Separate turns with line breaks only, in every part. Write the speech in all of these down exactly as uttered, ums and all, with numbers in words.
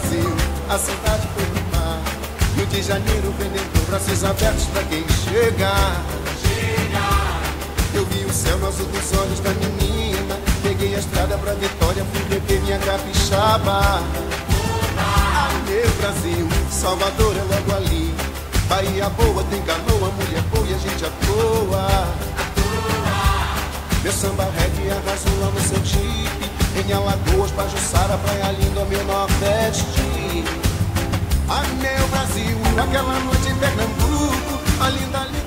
Brasil, a cidade foi pro mar. Rio de Janeiro vendendo braços abertos pra quem chegar. Eu vi o céu no azul dos olhos da menina. Peguei a estrada pra Vitória, fui beber minha capixaba. Ah, meu Brasil, Salvador é logo ali. Bahia boa, tem canoa, mulher boa e a gente atoa. Meu samba reggae arrasou lá no seu jipe. Em Alagoas, Pajuçara, Praia Linda, meu Nordeste. Ah, meu Brasil, aquela noite em Pernambuco, a linda, linda.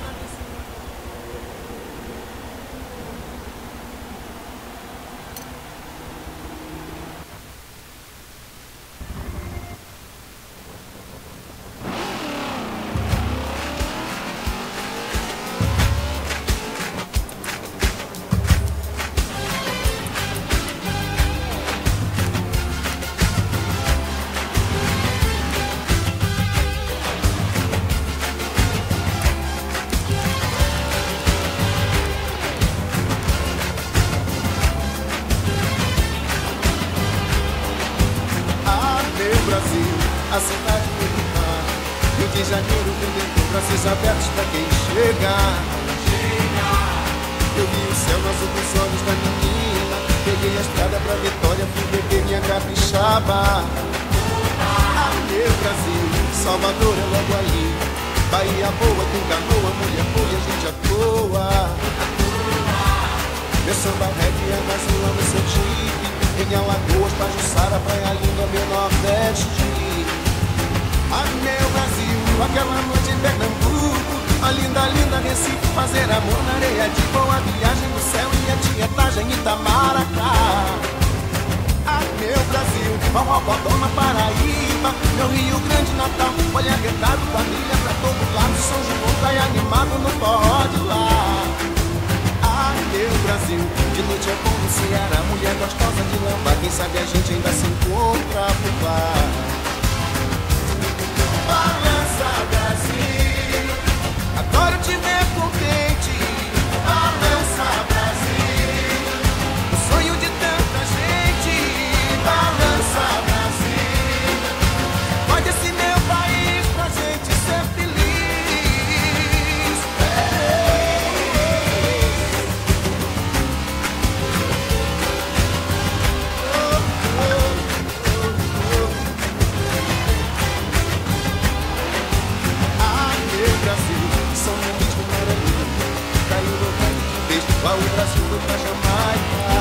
A cidade foi do mar. Rio de Janeiro vendendo braços abertos pra quem chegar. Eu vi o céu no azul dos olhos da menina. Peguei a estrada pra Vitória, fui beber minha capixaba. Ah, meu Brasil, Salvador é logo ali. Bahia boa, tem canoa, mulher boa e a gente atoa. Meu samba reggae arrasou lá no seu jipe. Em Alagoas, Pajuçara, Praia Linda, meu Nordeste. Ah, meu Brasil, aquela noite em Pernambuco, a linda, linda Recife, fazer amor na areia de boa viagem no céu e a tietagem em Itamaracá. Ah, meu Brasil, Palmopodó na Paraíba, meu Rio Grande, Natal, olha arretado, família pra todo lado, São João cai animado no forró de lá. Ah, meu Brasil, de noite é bom no Ceará, mulher gostosa de lamba, quem sabe a gente ainda se encontra por lá. Balança Brasil, adoro te ver contente. Balança Brasil, o sonho de tanta gente. Balança Brasil, pode esse meu país pra gente ser feliz. Igual o Brasil foi pra Jamaica.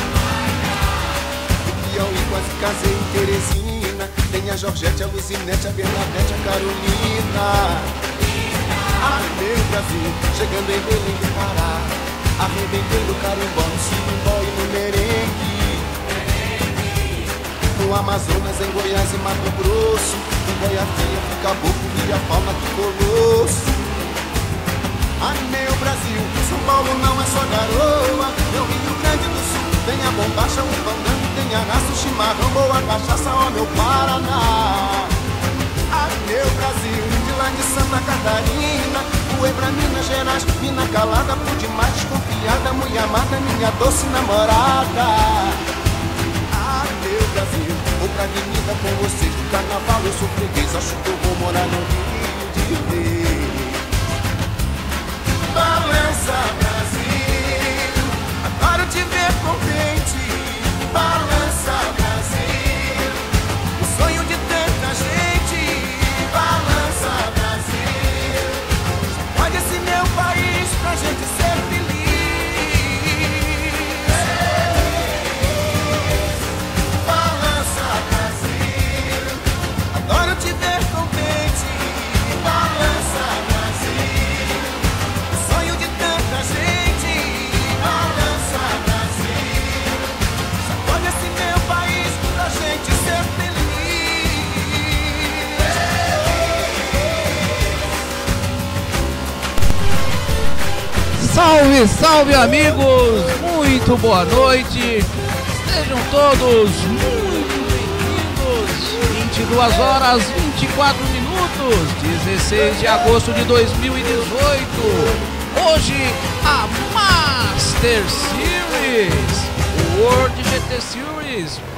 O Piauí quase casei em Teresina. Tem a Georgette, a Luzinete, a Bernadette, a Carolina. Ah, meu Brasil, chegando em Belém do Pará, arrebentei no carimbó, no sirimbó e no merengue. No Amazonas, em Goiás e Mato Grosso, em Goiatinha, em Caboclo, Via Palma, que colosso. Ai, meu Brasil, São Paulo não é só garoa. Meu Rio Grande do Sul tem a bombacha, o fandango, tem a raça, o chimarrão, boa cachaça, ó meu Paraná. Ai, meu Brasil, de lá de Santa Catarina, voei pra Minas Gerais, mina calada, por demais desconfiada, muito amada, minha doce namorada. Ai, meu Brasil, vou pra avenida com vocês, do carnaval eu sou freguês, acho que eu vou morar no Rio de Janeiro. Balança Brasil, adoro te ver contente. Balança Brasil, o sonho de tanta gente. Balança Brasil, pode esse meu país pra gente ser feliz. Balança Brasil, adoro te ver contente. Balança Brasil, sonho de tanta gente. Balança Brasil, sacode esse meu país pra gente ser feliz.
Salve, salve amigos, muito boa noite. Sejam todos muito bem-vindos. vinte e duas horas vinte e quatro minutos, dezesseis de agosto de dois mil e dezoito. Hoje a Master Series, o World G T Series, em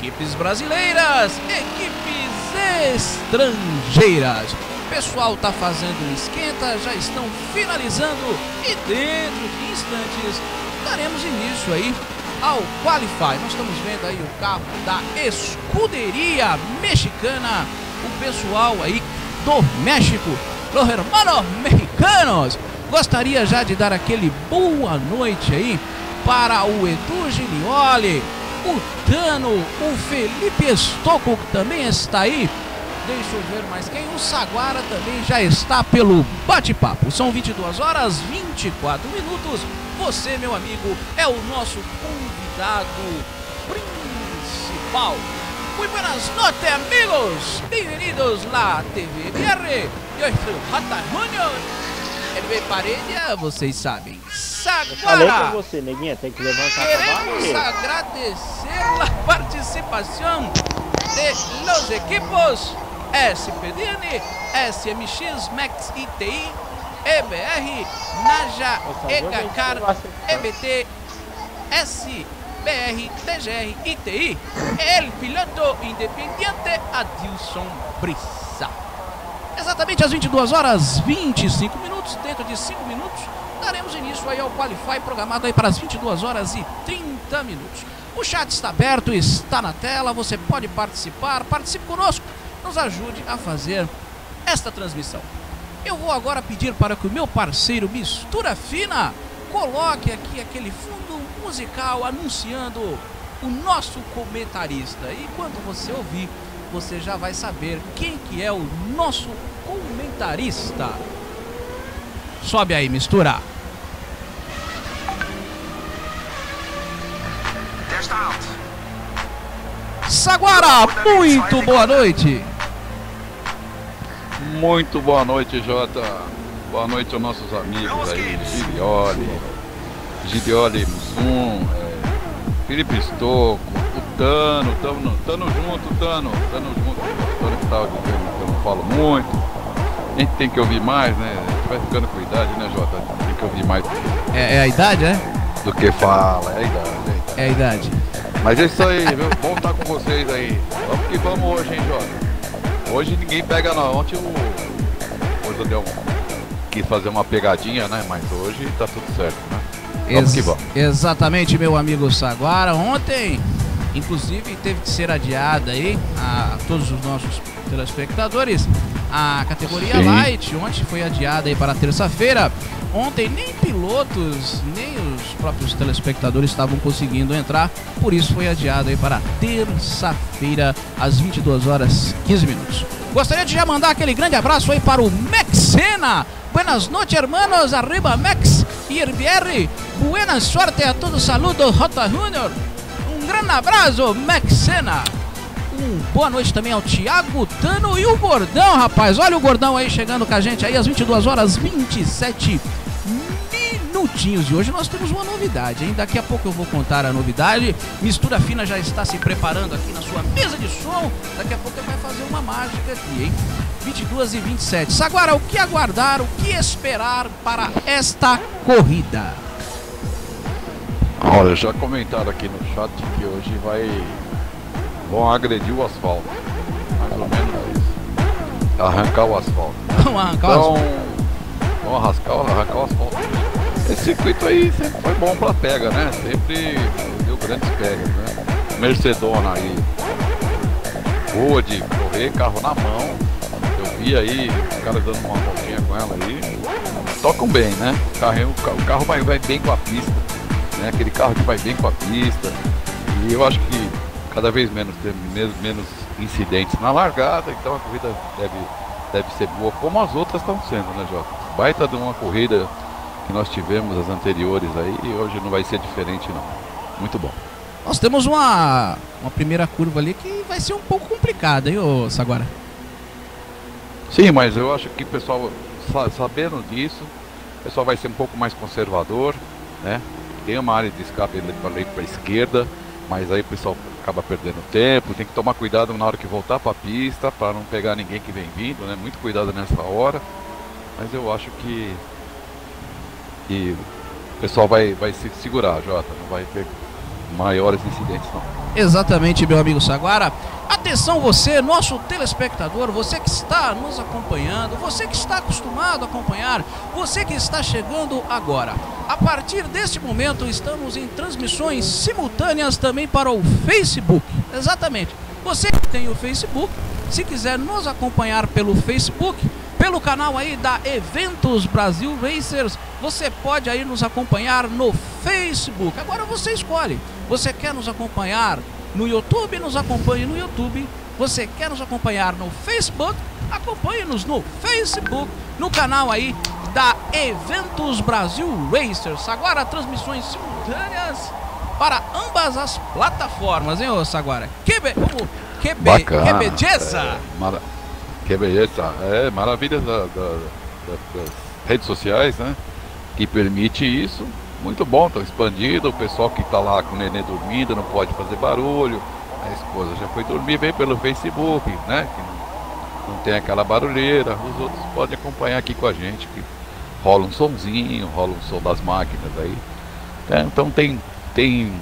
equipes brasileiras, equipes estrangeiras. O pessoal tá fazendo um esquenta, já estão finalizando e dentro de instantes daremos início aí ao Qualify. Nós estamos vendo aí o carro da escuderia mexicana, o pessoal aí do México, los hermanos mexicanos. Gostaria já de dar aquele boa noite aí para o Edu Gilioli, o Tano, o Felipe Estocco, que também está aí. Deixa eu ver mais quem. O Saguara também já está pelo bate-papo. São vinte e duas horas e vinte e quatro minutos. Você, meu amigo, é o nosso convidado principal. Muito buenas noches, amigos. Bem-vindos lá, T V B R. Eu sou o Rata Júnior. Ele veio paredia, vocês sabem. Saguara.
Falei com você, neguinha, tem que levantar.
Queremos agradecer a participação de los equipos S P D N, S M X, Max I T I, E B R, Naja, Egacar, E B T, S B R, T G R, I T I, el piloto independiente Adilson Brissa. Exatamente às vinte e duas horas e vinte e cinco minutos, dentro de cinco minutos, daremos início aí ao Qualify, programado aí para as vinte e duas horas e trinta minutos. O chat está aberto, está na tela, você pode participar, participe conosco, nos ajude a fazer esta transmissão. Eu vou agora pedir para que o meu parceiro Mistura Fina coloque aqui aquele fundo musical anunciando o nosso comentarista. E quando você ouvir, você já vai saber quem que é o nosso comentarista. Sobe aí, Mistura. Saguara, muito boa noite.
Muito boa noite, Jota. Boa noite aos nossos amigos aí, Gilioli, Gilioli Mussum, é, Felipe Estocco, o Tano, Tano, Tano junto, Tano, Tano junto, o Tano que tava dizendo que eu não falo muito. A gente tem que ouvir mais, né? A gente vai ficando com idade, né, Jota? Tem que ouvir mais.
É, é a idade, é?
Do que fala, é a idade, é a idade.
É a idade.
Mas é isso aí, viu? Bom estar com vocês aí. Vamos que vamos hoje, hein, Jota? Hoje ninguém pega não. Ontem o Hoje deu um... quis fazer uma pegadinha, né? Mas hoje tá tudo certo, né? Vamos
Ex
que vamos.
Exatamente, meu amigo Saguara. Ontem, inclusive, teve que ser adiada aí a todos os nossos telespectadores a categoria
Sim.
Light. Ontem foi adiada aí para terça-feira. Ontem nem pilotos, nem os próprios telespectadores estavam conseguindo entrar, por isso foi adiado aí para terça-feira, às vinte e duas horas e quinze minutos. Gostaria de já mandar aquele grande abraço aí para o Mexena. Buenas noches, hermanos, arriba Max e R B R. Buena suerte a todos, saludos, J Júnior. Um grande abraço, Mexena. Um boa noite também ao Thiago Tano e o Gordão, rapaz. Olha o Gordão aí chegando com a gente aí às vinte e duas horas e vinte e sete minutinhos. E hoje nós temos uma novidade, hein? Daqui a pouco eu vou contar a novidade. Mistura Fina já está se preparando aqui na sua mesa de som. Daqui a pouco ele vai fazer uma mágica aqui, hein? vinte e duas e vinte e sete. Agora, o que aguardar, o que esperar para esta corrida?
Olha, já comentaram aqui no chat que hoje vai... vão agredir o asfalto. Mais ou menos isso. Arrancar o asfalto.
Vamos arrancar
então,
o asfalto.
Vamos arrancar, arrancar o asfalto. Esse circuito aí sempre foi bom pra pega, né? Sempre deu grandes pegas, né? Mercedona aí. Boa de correr, carro na mão. Eu vi aí os caras dando uma voltinha com ela aí. Tocam bem, né? O carro, o carro vai, vai bem com a pista. Né? Aquele carro que vai bem com a pista. E eu acho que cada vez menos, menos, menos incidentes na largada, então a corrida deve, deve ser boa, como as outras estão sendo, né, Jota? Baita de uma corrida que nós tivemos, as anteriores aí, e hoje não vai ser diferente não. Muito bom.
Nós temos uma, uma primeira curva ali que vai ser um pouco complicada, hein, ô Saguara?
Sim, mas eu acho que o pessoal, sabendo disso, o pessoal vai ser um pouco mais conservador, né? Tem uma área de escape ali para a esquerda, mas aí o pessoal acaba perdendo tempo, tem que tomar cuidado na hora que voltar para a pista, para não pegar ninguém que vem vindo, né? Muito cuidado nessa hora, mas eu acho que, que o pessoal vai, vai se segurar, Jota, não vai ter, maiores incidentes não.
Exatamente, meu amigo Saguara. Atenção você, nosso telespectador, você que está nos acompanhando, você que está acostumado a acompanhar, você que está chegando agora. A partir deste momento estamos em transmissões simultâneas também para o Facebook. Exatamente. Você que tem o Facebook, se quiser nos acompanhar pelo Facebook, pelo canal aí da Eventos Brasil Racers, você pode aí nos acompanhar no Facebook. Agora você escolhe. Você quer nos acompanhar no YouTube? Nos acompanhe no YouTube. Você quer nos acompanhar no Facebook? Acompanhe-nos no Facebook, no canal aí da Eventos Brasil Racers. Agora transmissões simultâneas para ambas as plataformas, hein, ô Saguara? Que, be... Como... que, be... que beleza!
É, mara... Que beleza! É, maravilha da, da, da, das redes sociais, né? Que permite isso. Muito bom, estão expandindo. O pessoal que está lá com o neném dormindo não pode fazer barulho. A esposa já foi dormir, vem pelo Facebook, né? Que não, não tem aquela barulheira. Os outros podem acompanhar aqui com a gente. Que rola um somzinho, rola um som das máquinas aí. É, então tem, tem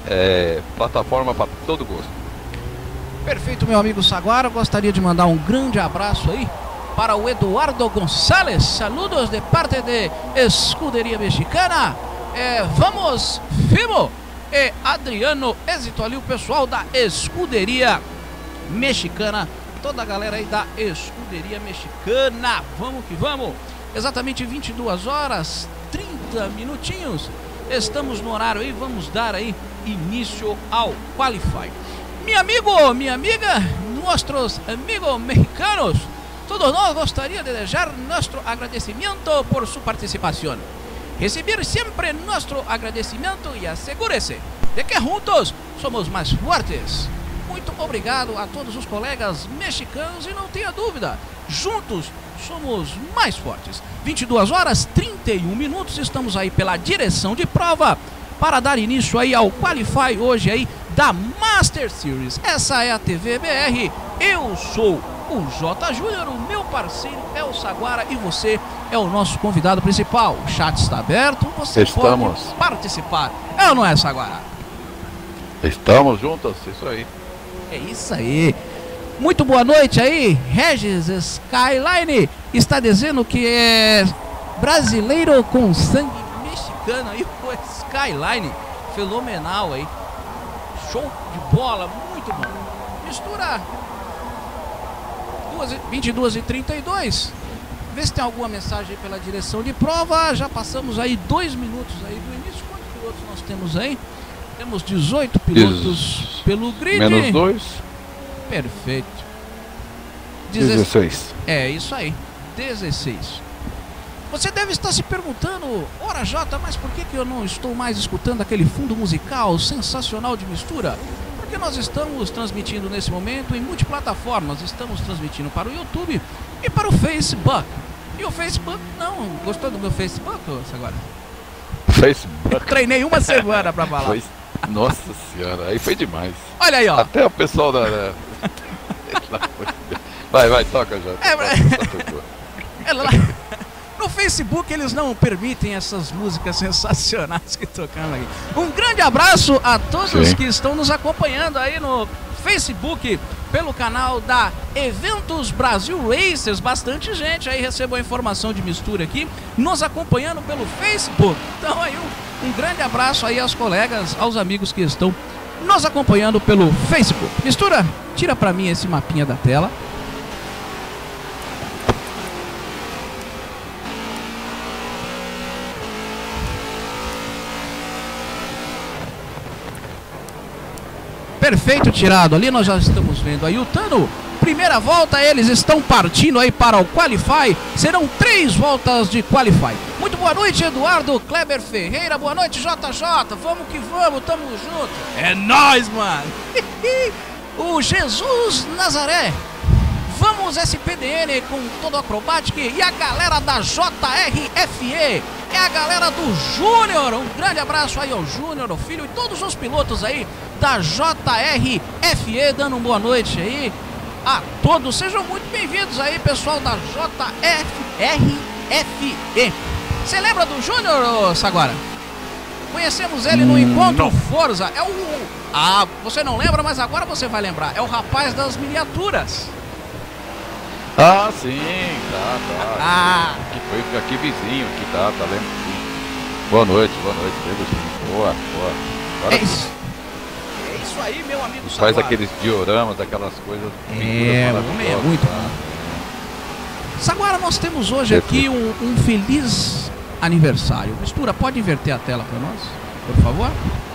é, plataforma para todo gosto.
Perfeito, meu amigo Saguara. Gostaria de mandar um grande abraço aí para o Eduardo Gonçalves. Saludos de parte de Escuderia Mexicana. É, vamos, Fimo e Adriano Êxito ali, o pessoal da Escuderia Mexicana, toda a galera aí da Escuderia Mexicana. Vamos que vamos. Exatamente vinte e duas horas, trinta minutinhos. Estamos no horário aí, vamos dar aí início ao Qualify. Meu amigo, minha amiga, nossos amigos mexicanos, todos nós gostaria de deixar nosso agradecimento por sua participação. Recibir sempre nosso agradecimento e assegure-se de que juntos somos mais fortes. Muito obrigado a todos os colegas mexicanos e não tenha dúvida, juntos somos mais fortes. vinte e duas horas, trinta e um minutos, estamos aí pela direção de prova para dar início aí ao Qualify hoje aí da Master Series. Essa é a T V B R, eu sou o J Júnior, o meu parceiro é o Saguara e você é o nosso convidado principal. O chat está aberto, você
Estamos.
pode participar. É ou não é, Saguara?
Estamos juntos, isso aí.
É isso aí. Muito boa noite aí. Regis Skyline está dizendo que é brasileiro com sangue mexicano aí, o Skyline. Fenomenal aí. Show de bola, muito bom. Mistura vinte e duas e trinta e dois. Vê se tem alguma mensagem aí pela direção de prova. Já passamos aí dois minutos aí do início. Quantos pilotos nós temos aí? Temos dezoito pilotos pelo grid.
Menos dois.
Perfeito.
dezesseis.
É isso aí. dezesseis. Você deve estar se perguntando, ora Jota, mas por que, que eu não estou mais escutando aquele fundo musical sensacional de mistura? Porque nós estamos transmitindo nesse momento em multiplataformas. Estamos transmitindo para o YouTube e para o Facebook. E o Facebook, não, gostou do meu Facebook agora?
Facebook.
Eu treinei uma semana para falar.
Foi... Nossa senhora, aí foi demais.
Olha aí, ó.
Até o pessoal da... Vai, vai, toca já.
É, ela... No Facebook eles não permitem essas músicas sensacionais que tocamos aqui. Um grande abraço a todos Sim. que estão nos acompanhando aí no Facebook, pelo canal da Eventos Brasil Racers. Bastante gente aí recebeu a informação de mistura aqui, nos acompanhando pelo Facebook. Então aí um, um grande abraço aí aos colegas, aos amigos que estão nos acompanhando pelo Facebook. Mistura, tira pra mim esse mapinha da tela. Perfeito, tirado. Ali nós já estamos vendo aí o Tano. Primeira volta, eles estão partindo aí para o Qualify. Serão três voltas de Qualify. Muito boa noite, Eduardo Kleber Ferreira. Boa noite, J J. Vamos que vamos, tamo junto. É nóis, mano. O Jesus Nazaré. Vamos S P D N com todo o Acrobatic e a galera da J R F E. É a galera do Júnior. Um grande abraço aí ao Júnior, ao filho e todos os pilotos aí da J R F E, dando uma boa noite aí a todos. Sejam muito bem-vindos aí, pessoal da J R F E. Você lembra do Júnior, Saguara? Conhecemos ele no encontro Forza. É o... Ah, você não lembra, mas agora você vai lembrar. É o rapaz das miniaturas.
Ah, sim, tá, tá.
Ah.
Que foi aqui vizinho, que tá, tá lembro sim. Boa noite, boa noite, lembro sim. Boa, boa. Agora
é isso. É isso aí, meu amigo
Saguara. Faz
Saguara.
aqueles dioramas, aquelas coisas.
É, o homem é muito bom. Saguara, nós temos hoje aqui um, um feliz aniversário. Mistura, pode inverter a tela para nós, por favor?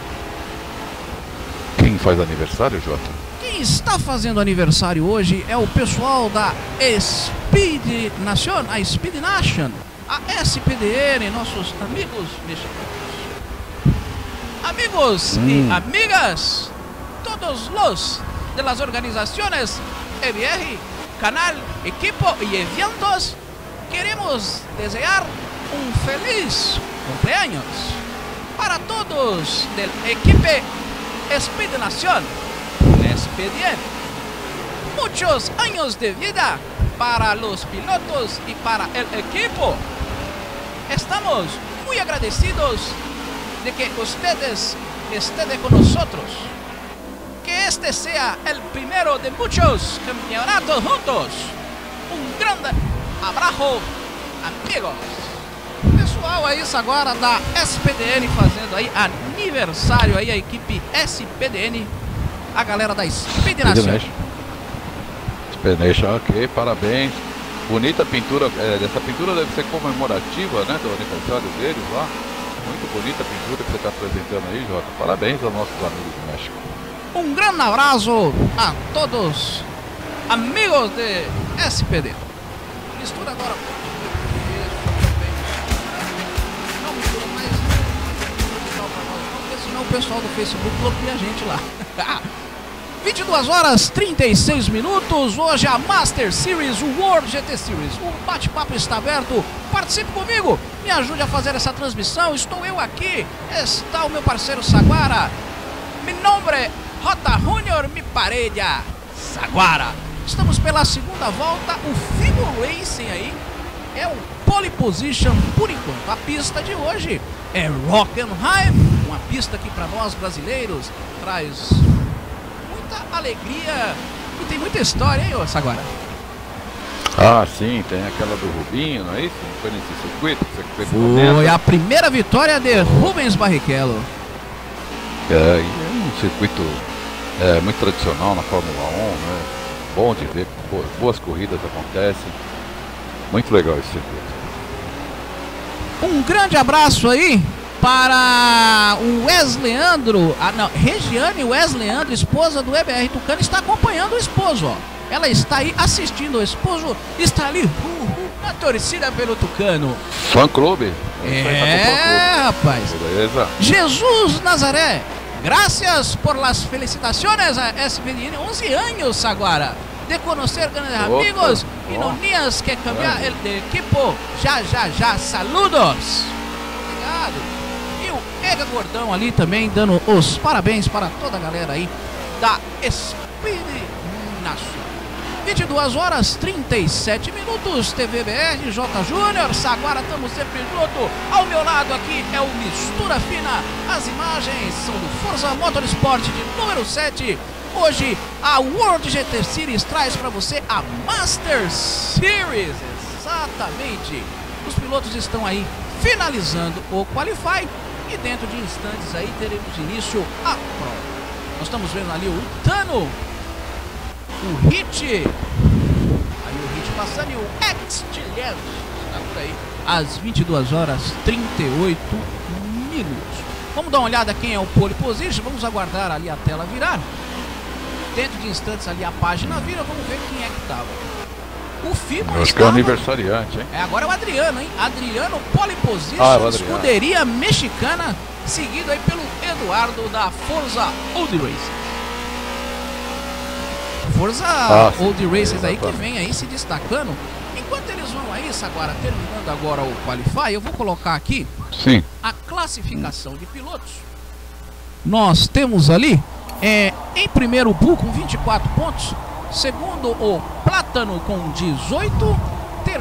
Quem faz aniversário, Jota?
Quem está fazendo aniversário hoje é o pessoal da Speed Nation, a Speed Nation, a S P D N, nossos amigos mexicanos. Amigos hum. e amigas, todos los de las organizaciones E B R, canal, equipo y eventos, queremos desear un feliz cumpleaños para todos del equipo Speed Nation. S P D N. Muchos años de vida para los pilotos y para el equipo. Estamos muy agradecidos de que ustedes estén con nosotros. Que este sea el primero de muchos campeonatos juntos. Um grande abraço, amigos. Pessoal aí agora da S P D N fazendo aí aniversário aí, a equipe S P D N, a galera da Speed Nation.
Speed Nation, ok, parabéns. Bonita pintura, é, essa pintura deve ser comemorativa, né, do aniversário deles lá. Muito bonita a pintura que você está apresentando aí, Jota. Parabéns aos nossos amigos do México.
Um grande abraço a todos, amigos de S P D. Mistura agora. Não mistura mais. Porque senão o pessoal do Facebook bloqueia a gente lá. vinte e duas horas e trinta e seis minutos. Hoje a Master Series, o World G T Series. O bate-papo está aberto. Participe comigo. Me ajude a fazer essa transmissão. Estou eu aqui. Está o meu parceiro Saguara. Mi nombre J. Junior Mi Parella Saguara. Estamos pela segunda volta. O Fibo Racing aí é o pole position por enquanto. A pista de hoje é Rockenheim, uma pista que para nós brasileiros traz muita alegria e tem muita história, hein, ô Saguara?
Ah, sim, tem aquela do Rubinho, não é isso? Foi nesse circuito que você fez?
Foi a primeira vitória de Rubens Barrichello.
É, é um circuito é, muito tradicional na Fórmula um, né? Bom de ver, boas, boas corridas acontecem. Muito legal esse circuito.
Um grande abraço aí para o Wesleandro, ah, não, Regiane Wesleandro, esposa do E B R Tucano, está acompanhando o esposo, ó. Ela está aí assistindo, o esposo está ali uh, uh, na torcida pelo Tucano.
Fã clube?
É, rapaz.
Beleza.
Jesus Nazaré, graças por las felicitaciones a S P D N, onze anos, Saguara, de conhecer grandes
Opa,
amigos
bom.
e não tienes que cambiar el de equipo. Já, já, já, saludos. Obrigado. E o Ega Gordão ali também dando os parabéns para toda a galera aí da Speed Nation. vinte e duas horas e trinta e sete minutos, T V B R, J. Júnior, Saguara, estamos sempre junto. Ao meu lado aqui é o Mistura Fina. As imagens são do Forza Motorsport de número sete. Hoje a World G T Series traz para você a Master Series. Exatamente. Os pilotos estão aí finalizando o Qualify e dentro de instantes aí teremos início a prova. Nós estamos vendo ali o Tano, o Hit, aí o Hit passando e o X-Tilhens está por aí, às vinte e duas horas e trinta e oito minutos. Vamos dar uma olhada quem é o pole position, vamos aguardar ali a tela virar. Dentro de instantes ali a página vira, vamos ver quem é que estava. O Fibo
Acho que é o aniversariante, hein?
É, agora é o Adriano, hein? Adriano, pole position,
ah, é
escuderia mexicana, seguido aí pelo Eduardo da Forza Old Racing. Forza
ah,
Old Racers aí que vem aí se destacando. Enquanto eles vão aí, Saguara, terminando agora o Qualify, eu vou colocar aqui
Sim.
a classificação de pilotos. Nós temos ali, é, em primeiro o Bu com vinte e quatro pontos, segundo o Plátano com dezoito,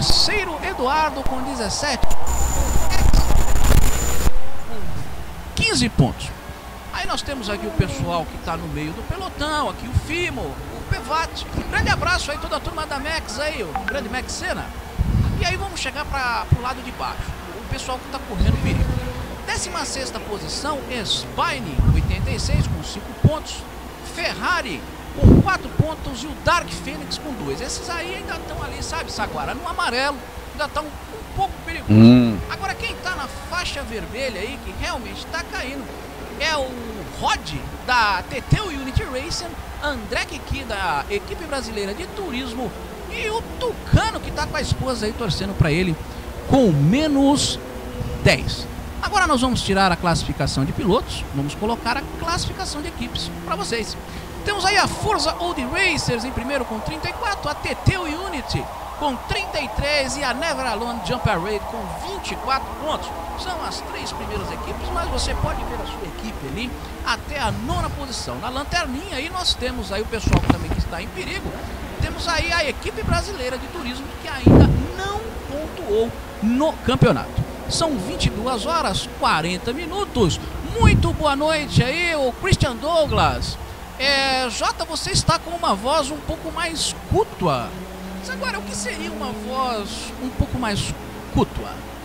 terceiro Eduardo com dezessete, com quinze pontos. Aí nós temos aqui o pessoal que está no meio do pelotão, aqui o Fimo, o Pevat. Grande abraço aí, toda a turma da Max aí, o grande Max Senna. E aí vamos chegar para o lado de baixo, o pessoal que está correndo perigo. décima sexta posição, Spine, oitenta e seis com cinco pontos. Ferrari com quatro pontos e o Dark Phoenix com dois. Esses aí ainda estão ali, sabe, Saguara, no amarelo, ainda estão um pouco perigosos. Hum. Agora quem está na faixa vermelha aí, que realmente está caindo, é o Rod da T T Unity Racing, André Kiki da equipe brasileira de turismo e o Tucano que está com a esposa aí torcendo para ele com menos dez. Agora nós vamos tirar a classificação de pilotos, vamos colocar a classificação de equipes para vocês. Temos aí a Forza Old Racers em primeiro com trinta e quatro, a T T Unity com trinta e três e a Never Alone Jump Parade com vinte e quatro pontos. São as três primeiras equipes, mas você pode ver a sua equipe ali até a nona posição. Na lanterninha aí nós temos aí o pessoal também que está em perigo. Temos aí a equipe brasileira de turismo que ainda não pontuou no campeonato. São vinte e duas horas, quarenta minutos. Muito boa noite aí, o Christian Douglas. É, Jota, você está com uma voz um pouco mais cútua. Mas agora, o que seria uma voz um pouco mais cútua?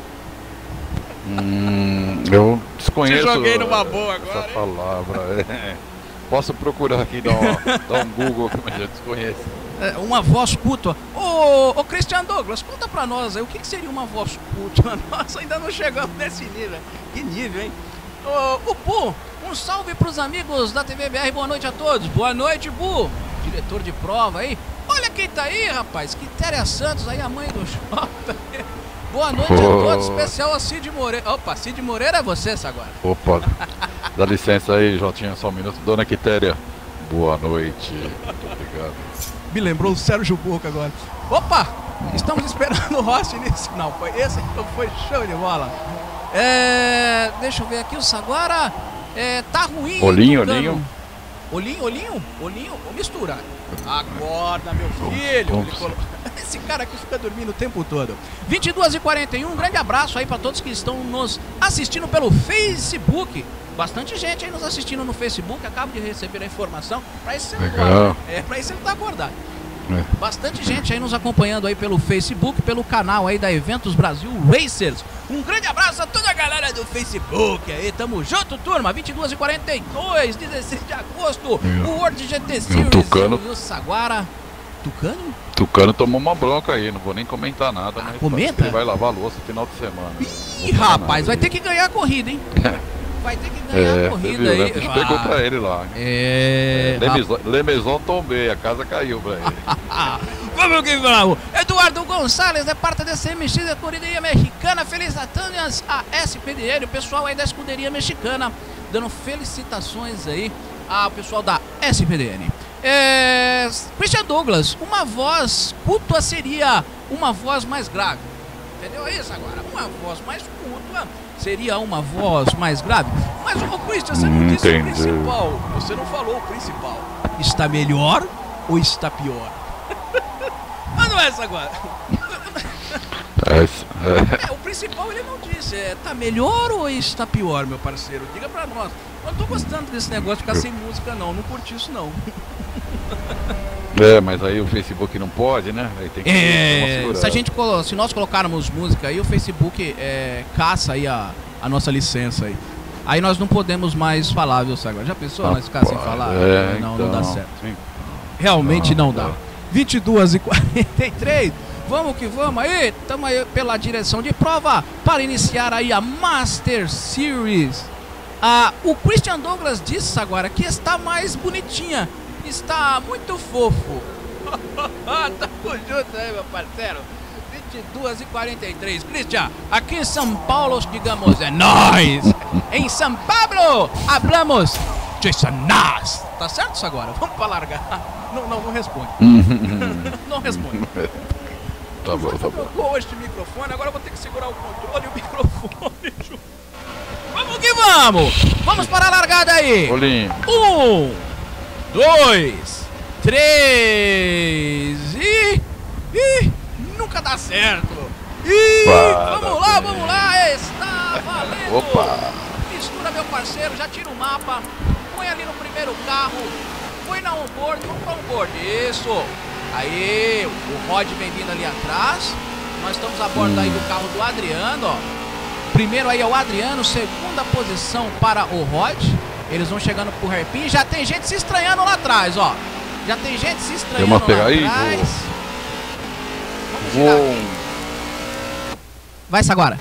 Hum, eu desconheço.
Te joguei numa boa agora,
essa
hein?
palavra. É. Posso procurar aqui, dar um, dar um Google, mas eu desconheço.
É, uma voz cútua. Ô, ô Christian Douglas, conta pra nós aí, o que, que seria uma voz cútua? Nós ainda não chegamos nesse nível. Que nível, hein? Ô, o Bu, um salve pros amigos da T V B R, boa noite a todos. Boa noite, Bu, diretor de prova aí. Olha quem tá aí, rapaz, Quitéria Santos aí, a mãe do Jota. Boa noite a todos, especial a Cid Moreira. Opa, Cid Moreira é você, agora.
Opa, dá licença aí, Jotinha, só um minuto. Dona Quitéria, boa noite. Muito obrigado.
Me lembrou o Sérgio Boca agora. Opa, estamos esperando o Rossi nisso. Não, foi esse que foi show de bola. É, deixa eu ver aqui o Saguara. É, tá ruim.
Olhinho, olhinho.
Olhinho, olhinho, olhinho, ou mistura. Acorda, meu filho. Ele colo... Esse cara aqui fica dormindo o tempo todo. vinte e duas e quarenta e um, um grande abraço aí para todos que estão nos assistindo pelo Facebook. Bastante gente aí nos assistindo no Facebook. Acabo de receber a informação. Pra isso você não dorme. É, pra isso você não tá acordado. É. Bastante gente aí nos acompanhando aí pelo Facebook, pelo canal aí da Eventos Brasil Racers. Um grande abraço a toda a galera do Facebook aí, tamo junto, turma. vinte e duas e quarenta e dois, dezesseis de agosto, meu, o World G T Series
Tucano,
e o Saguara. Tucano?
Tucano tomou uma bronca aí, não vou nem comentar nada,
ah,
mas
comenta?
Ele vai lavar a louça no final de semana.
Ih, rapaz, vai ter que ganhar a corrida, hein? Vai ter que ganhar é, a corrida viu, aí.
Né? Pegou ah, pra ele lá.
É.
é Lemeson tombei, a casa caiu pra ele.
Vamos que vamos. Eduardo Gonçalves é parte da C M X da Escuderia Mexicana. Felicitações a S P D N, o pessoal aí da Escuderia Mexicana, dando felicitações aí ao pessoal da S P D N. É, Christian Douglas, uma voz cútua seria uma voz mais grave. Entendeu isso agora? Uma voz mais cútua seria uma voz mais grave. Mas, ô Christian, você não disse o principal. Você não falou o principal. Está melhor ou está pior? Manda essa agora. É, o principal ele não disse. É, tá melhor ou está pior, meu parceiro? Diga pra nós. Eu não tô gostando desse negócio de ficar sem música, não. Não curti isso, não.
É, mas aí o Facebook não pode, né? Aí tem que
é, se, a gente, se nós colocarmos música aí, o Facebook é, caça aí a, a nossa licença aí. Aí nós não podemos mais falar, viu, Sagra? Já pensou ah, nós ficar sem falar?
É,
não,
então,
não dá certo.
Sim.
Realmente não, não dá. vinte e duas e quarenta e três, vamos que vamos aí. Estamos aí pela direção de prova para iniciar aí a Master Series. Ah, o Christian Douglas disse agora que está mais bonitinha. Está muito fofo. Tamo junto aí, meu parceiro. vinte e duas e quarenta e três. Christian, aqui em São Paulo, digamos, é nós. Em São Paulo, hablamos Jason Nas. Tá certo isso agora? Vamos pra largar. Não, não, não responde. Não responde.
Tá bom, tá bom.
Trocou hoje de microfone, agora eu vou ter que segurar o controle e o microfone. Vamos que vamos. Vamos para a largada aí.
Bolinho.
Um. Dois, três e... e nunca dá certo. E vamos lá, vamos lá, está valendo.
Opa.
Mistura mistura, meu parceiro, já tira o mapa, põe ali no primeiro carro, põe na onboard, vamos pra onboard, isso. Aí, o Rod vem vindo ali atrás, nós estamos a bordo aí do carro do Adriano, ó. Primeiro aí é o Adriano, segunda posição para o Rod. Eles vão chegando pro hairpin, já tem gente se estranhando lá atrás, ó. Já tem gente se estranhando lá atrás.
Aí, vou... vou...
Vai, Saguara.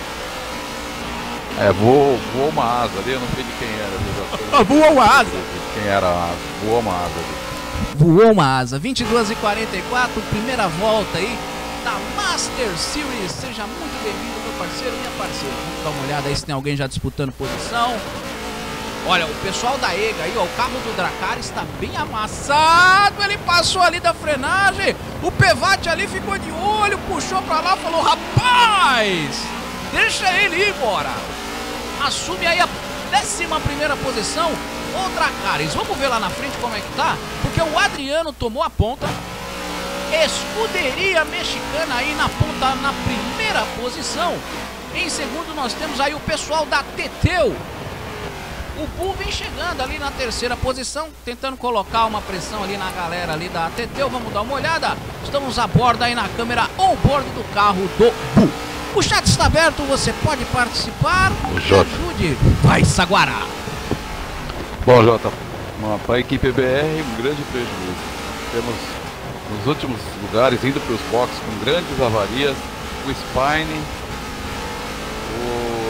É, voou, voou uma asa ali, eu não sei de quem era.
Voou uma asa?
Quem era a asa? Voou uma asa ali.
Voou uma asa. vinte e duas e quarenta e quatro, primeira volta aí da Master Series. Seja muito bem-vindo, meu parceiro, minha parceira. Vamos dar uma olhada aí se tem alguém já disputando posição. Olha, o pessoal da E G A aí, ó, o carro do Dracar está bem amassado. Ele passou ali da frenagem. O Pevate ali ficou de olho, puxou pra lá, falou: rapaz, deixa ele ir embora. Assume aí a décima primeira posição o Dracarys. Vamos ver lá na frente como é que tá, porque o Adriano tomou a ponta. Escuderia Mexicana aí na ponta, na primeira posição. Em segundo nós temos aí o pessoal da Teteu. O Bull vem chegando ali na terceira posição, tentando colocar uma pressão ali na galera ali da Teteu. Vamos dar uma olhada. Estamos a bordo aí na câmera on board do carro do Bull. O chat está aberto, você pode participar.
O Jota.
Ajude. Vai, Saguara.
Bom, Jota, para a equipe B R, um grande prejuízo. Temos nos últimos lugares indo para os boxes com grandes avarias. O Spine, o...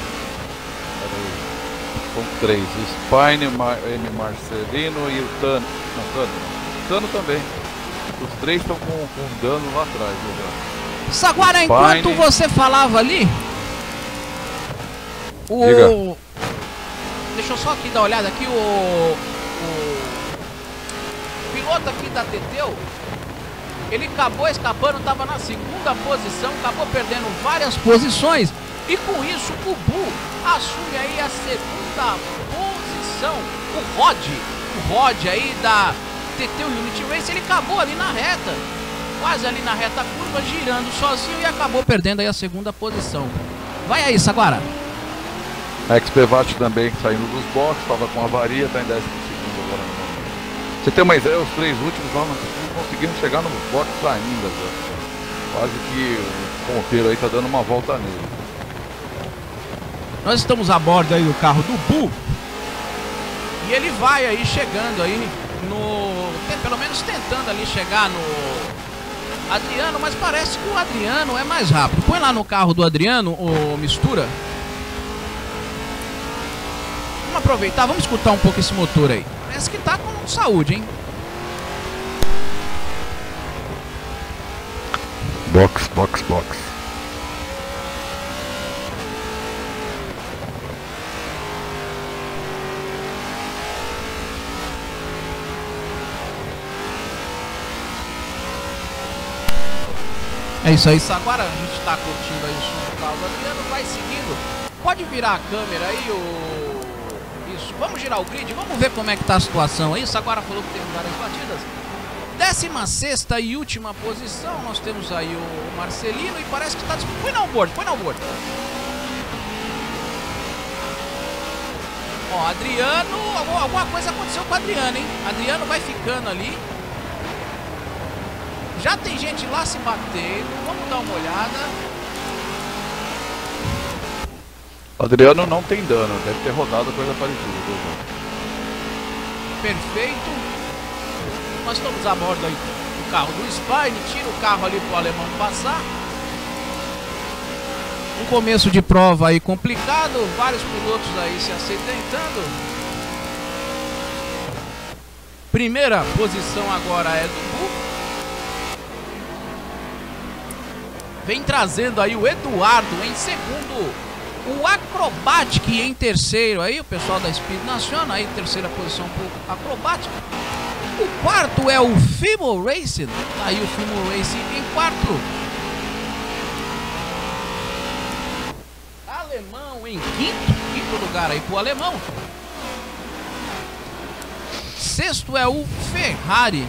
São três, o Spine, o Mar... M. Marcelino e o Tano. Não, Tano. Tano também. Os três estão com, com dano lá atrás. Né?
Saguara, enquanto você falava ali, o...
Diga.
Deixa eu só aqui dar uma olhada aqui, o... o piloto aqui da Teteu, ele acabou escapando, estava na segunda posição, acabou perdendo várias posições. E com isso o Bull assume aí a segunda posição. O Rod, o Rod aí da Teteu Unity Race, ele acabou ali na reta, quase ali na reta curva, girando sozinho e acabou perdendo aí a segunda posição. Vai aí, Saguara.
A X P Vat também saindo dos boxes, estava com avaria, está em décimo segundo agora. Você tem uma ideia, os três últimos lá não conseguiram chegar nos boxes ainda. Já. Quase que o ponteiro aí está dando uma volta nele.
Nós estamos a bordo aí do carro do Bull. E ele vai aí chegando aí no... pelo menos tentando ali chegar no Adriano, mas parece que o Adriano é mais rápido. Põe lá no carro do Adriano, o mistura. Vamos aproveitar, vamos escutar um pouco esse motor aí. Parece que tá com saúde, hein?
Box, box, box.
É isso aí, Saguara, a gente tá curtindo aí o som do carro do Adriano, vai seguindo. Pode virar a câmera aí, o... Isso, vamos girar o grid, vamos ver como é que tá a situação aí. Saguara falou que tem várias batidas. Décima sexta e última posição, nós temos aí o Marcelino e parece que tá... Põe na onboard, põe na onboard. Ó, Adriano, alguma coisa aconteceu com o Adriano, hein? Adriano vai ficando ali. Já tem gente lá se batendo, vamos dar uma olhada.
Adriano não tem dano, deve ter rodado coisa parecida.
Perfeito. Nós estamos a bordo aí do carro do Spine, tira o carro ali pro alemão passar. Um começo de prova aí complicado, vários pilotos aí se acidentando. Primeira posição agora é do Bull. Vem trazendo aí o Eduardo em segundo, o Acrobatic em terceiro, aí o pessoal da Speed Nacional, aí terceira posição pro Acrobatic. O quarto é o Fimo Racing, aí o Fimo Racing em quarto. Alemão em quinto, quinto lugar aí pro alemão. Sexto é o Ferrari.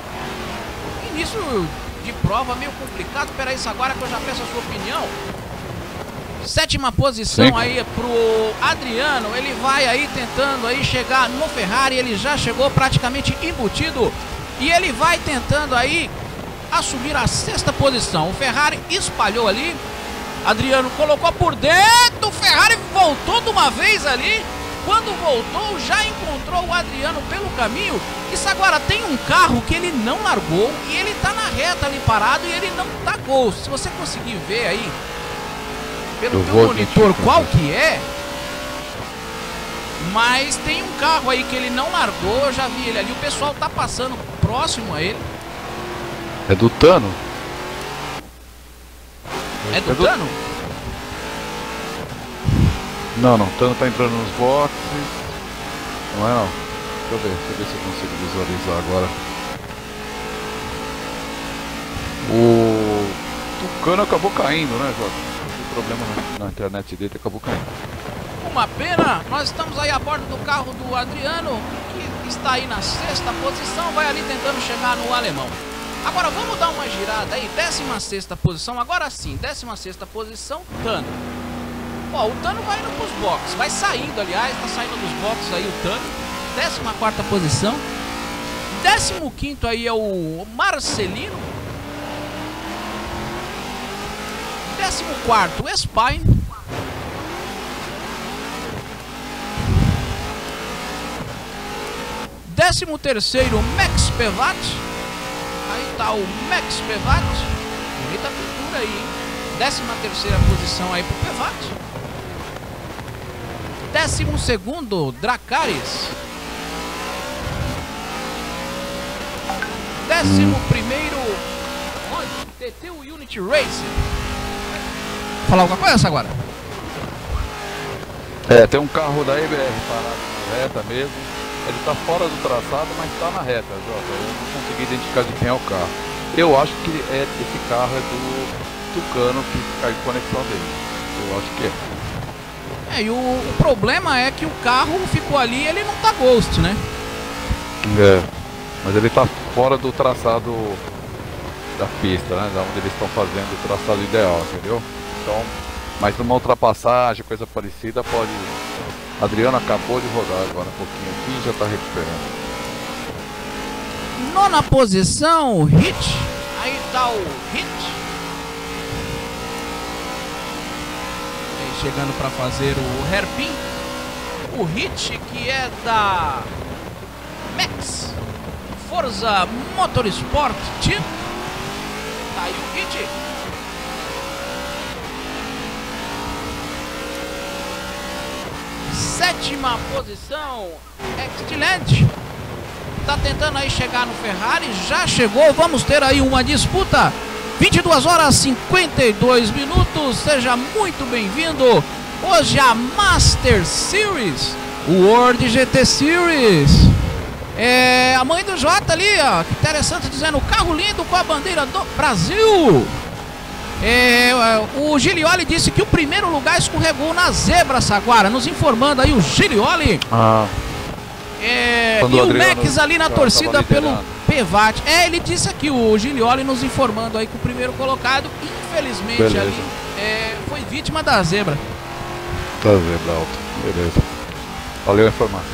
Início de prova meio complicado. Pera aí, agora que eu já peço a sua opinião. Sétima posição
Sim.
aí pro Adriano, ele vai aí tentando aí chegar no Ferrari, ele já chegou praticamente embutido e ele vai tentando aí assumir a sexta posição. O Ferrari espalhou ali, Adriano colocou por dentro, o Ferrari voltou de uma vez ali, quando voltou já encontrou o Adriano pelo caminho. Isso agora tem um carro que ele não largou e ele tá na reta ali parado e ele não tá gol. Se você conseguir ver aí pelo teu monitor qual que é, mas tem um carro aí que ele não largou, eu já vi ele ali, o pessoal tá passando próximo a ele.
É do Tano?
É do
é do...
Tano?
Não, não, o Tano tá entrando nos boxes. Não é não. Deixa eu ver, deixa eu ver se eu consigo visualizar agora. O Tucano acabou caindo, né, Jota? Problema na, na internet dele, acabou caindo.
Uma pena, nós estamos aí a bordo do carro do Adriano, que está aí na sexta posição, vai ali tentando chegar no alemão. Agora vamos dar uma girada aí, décima sexta posição, agora sim, décima sexta posição, Tano. Ó, o Tano vai indo pros boxes, vai saindo, aliás, tá saindo dos boxes aí o Tano. Décima quarta posição. Décimo quinto aí é o Marcelino. Décimo quarto, Spine. Décimo terceiro, Max Pevat. Aí tá o Max Pevat. Bonita pintura aí, hein? Décima terceira posição aí pro Pevat. Décimo segundo, Dracarys. Décimo primeiro, T T Unity Racing. Falar alguma coisa agora?
É, tem um carro da E B R parado na reta mesmo. Ele tá fora do traçado, mas tá na reta, Jota. Eu não consegui identificar de quem é o carro. Eu acho que é, esse carro é do Tucano que caiu em conexão dele. Eu acho que é.
É, e o, o problema é que o carro ficou ali e ele não tá ghost, né?
É, mas ele tá fora do traçado da pista, né? Da onde eles estão fazendo o traçado ideal, entendeu? Então, mas numa ultrapassagem, coisa parecida, pode... Adriano acabou de rodar agora um pouquinho aqui e já tá recuperando.
Nona posição, Hit. Aí tá o Hit. Aí chegando para fazer o hairpin. O Hit, que é da Max Forza Motorsport Team. Tá aí o Hit. Sétima posição, Excellent. Tá tentando aí chegar no Ferrari, já chegou, vamos ter aí uma disputa. vinte e duas horas e cinquenta e dois minutos, seja muito bem-vindo. Hoje a Master Series, o World G T Series. É, a mãe do Jota ali, ó, que interessante, dizendo, carro lindo com a bandeira do Brasil. É, o Gilioli disse que o primeiro lugar escorregou na zebra, Saguara, nos informando aí o Gilioli. Ah. É, e o, o Max ali na torcida pelo Pevat. É, ele disse aqui, o Gilioli nos informando aí que o primeiro colocado, infelizmente, beleza, ali é, foi vítima da zebra.
Da zebra alta, beleza. Valeu a informação.